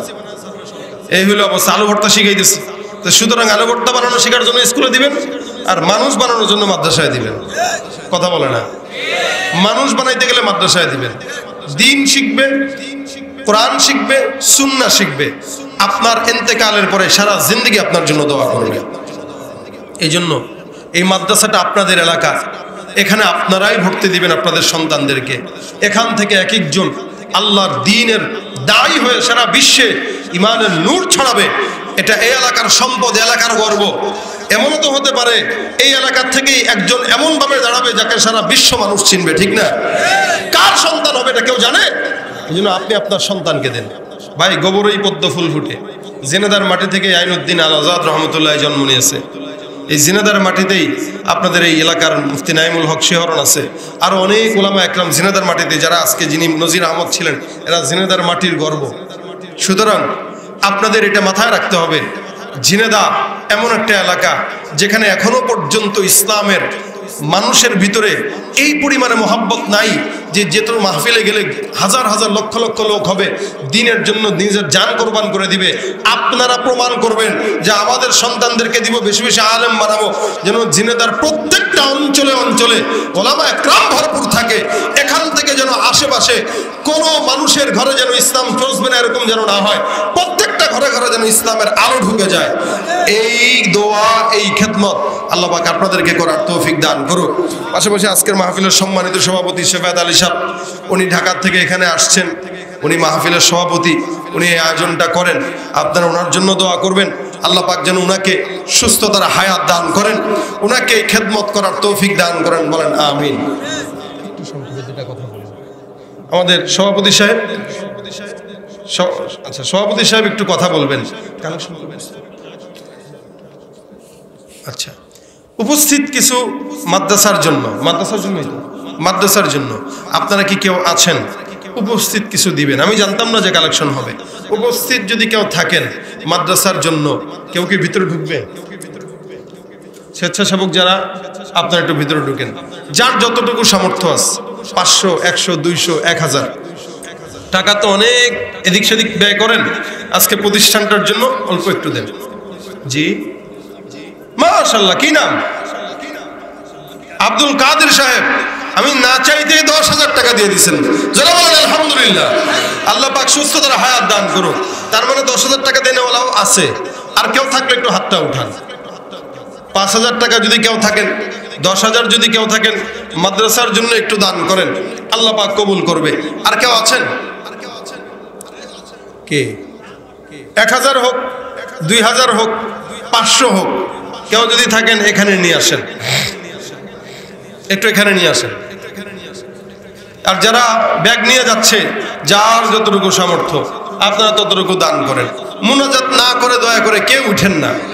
এই হলো অবস্থা। আলু ভর্তা শিখাইতেছে, তো সুতরাং আলু ভর্তা বানানো শেখার জন্য স্কুলে দিবেন, আর মানুষ বানানোর জন্য মাদ্রাসায় দিবেন। কথা বলে না? মানুষ বানাইতে গেলে মাদ্রাসায় দিবেন। দিন শিখবে, কোরআন শিখবে, সুন্নাহ শিখবে। আপনার ইন্তেকালের পরে সারা জিন্দগি আপনার জন্য দোয়া করবে। এই জন্য এই মাদ্রাসাটা আপনাদের এলাকা, এখানে আপনারাই ভর্তি দিবেন আপনাদের সন্তানদেরকে। এখান থেকে এক একজন আল্লাহর দ্বীনের দায়ী হয়ে সারা বিশ্বে ইমানের নূর ছড়াবে। এটা এই এলাকার সম্পদ, এলাকার গর্ব। এমনও তো হতে পারে এই এলাকার থেকেই একজন এমনভাবে দাঁড়াবে যাকে সারা বিশ্ব মানুষ চিনবে, ঠিক না? কার সন্তান হবে এটা কেউ জানে? এই জন্য আপনি আপনার সন্তানকে দেন। ভাই, গোবরেই পদ্ম ফুল ফুটে, জেনেদার মাটি থেকে আইনুদ্দিন আল আজাদ রহমতুল্লাহ জন্ম নিয়েছে। এই জিনেদার মাটিতেই আপনাদের এই এলাকার মুফতি নাইমুল হক শিহরণ আছে, আরো অনেক ওলামা একরাম জিনেদার মাটিতে, যারা আজকে যিনি নজির আহমদ ছিলেন, এরা জিনেদার মাটির গর্ব। সুতরাং আপনাদের এটা মাথায় রাখতে হবে, জিনেদা এমন একটা এলাকা যেখানে এখনো পর্যন্ত ইসলামের মানুষের ভিতরে এই পরিমাণে মহাব্বত নাই যে যেত মাহফিলে গেলে হাজার হাজার লক্ষ লক্ষ লোক হবে, দিনের জন্য নিজের জান কোরবান করে দিবে। আপনারা প্রমাণ করবেন যে আমাদের সন্তানদেরকে দিব, বেশি বেশি আলেম বানাবো, যেন জিনেদার প্রত্যেকটা অঞ্চলে অঞ্চলে ওলামা একরাম ভরপুর থাকে। এখান থেকে যেন আশেপাশে কোনো মানুষের ঘরে যেন ইসলাম চলবে না, এরকম যেন না হয়। প্রত্যেকটা ঘরে ঘরে যেন ইসলামের আলো ঢুকে যায়। এই দোয়া, এই খেদমত আল্লাহ পাক আপনাদেরকে করার তৌফিক দান করুক। পাশাপাশি আজকের মাহফিলের সম্মানিত সভাপতি শেফায়েত আলী সাহেব, উনি ঢাকা থেকে এখানে আসছেন, উনি মাহফিলের সভাপতি, উনি এই আয়োজনটা করেন। আপনারা ওনার জন্য দোয়া করবেন, আল্লাহ পাক যেন উনাকে সুস্থতার হায়াত দান করেন, উনাকে খেদমত করার তৌফিক দান করেন, বলেন আমিন। আমাদের সভাপতি সাহেব, আচ্ছা সভাপতি সাহেব একটু কথা বলবেন। আচ্ছা, উপস্থিত কিছু মাদ্রাসার জন্য, মাদ্রাসার জন্য মাদ্রাসার জন্য আপনারা কি কেউ আছেন উপস্থিত কিছু দিবেন? আমি জানতাম না যে কালেকশন হবে। উপস্থিত যদি কেউ থাকেন মাদ্রাসার জন্য, কেউ কি ভিতরে ঢুকবে? স্বেচ্ছাসেবক যারা, আপনারা একটু ভিতরে ঢুকেন। যার যতটুকু সামর্থ্য আছে, পাঁচশো, একশো, দুইশো, এক হাজার টাকা তো অনেক এদিক সেদিক ব্যয় করেন, আজকে প্রতিষ্ঠানটার জন্য অল্প একটু দেন। জি, মাশাআল্লাহ। কি নাম? আব্দুল কাদের সাহেব। আমি না চাইতে দশ হাজার টাকা দিয়ে দিচ্ছেন, যারা বলেন আলহামদুলিল্লাহ। আল্লাহ পাক সুস্থতার হায়াত দান করুন। তার মানে দশ হাজার টাকা দেনেওয়ালাও আছে। আর কেউ থাকলে একটু হাতটা উঠান। পাঁচ হাজার টাকা যদি কেউ থাকেন, দশ হাজার যদি কেউ থাকেন, মাদ্রাসার জন্য একটু দান করেন, আল্লাহ পাক কবুল করবে। আর কেউ আছেন? কে? এক হাজার হোক, দুই হাজার হোক, পাঁচশো হোক, কেউ যদি থাকেন এখানে নিয়ে আসেন, একটু এখানে নিয়ে আসেন। আর যারা ব্যাগ নিয়ে যাচ্ছে, যার যতটুকু সামর্থ্য আপনারা ততটুকু দান করেন। মুনাজাত না করে দয়া করে কেউ উঠেন না।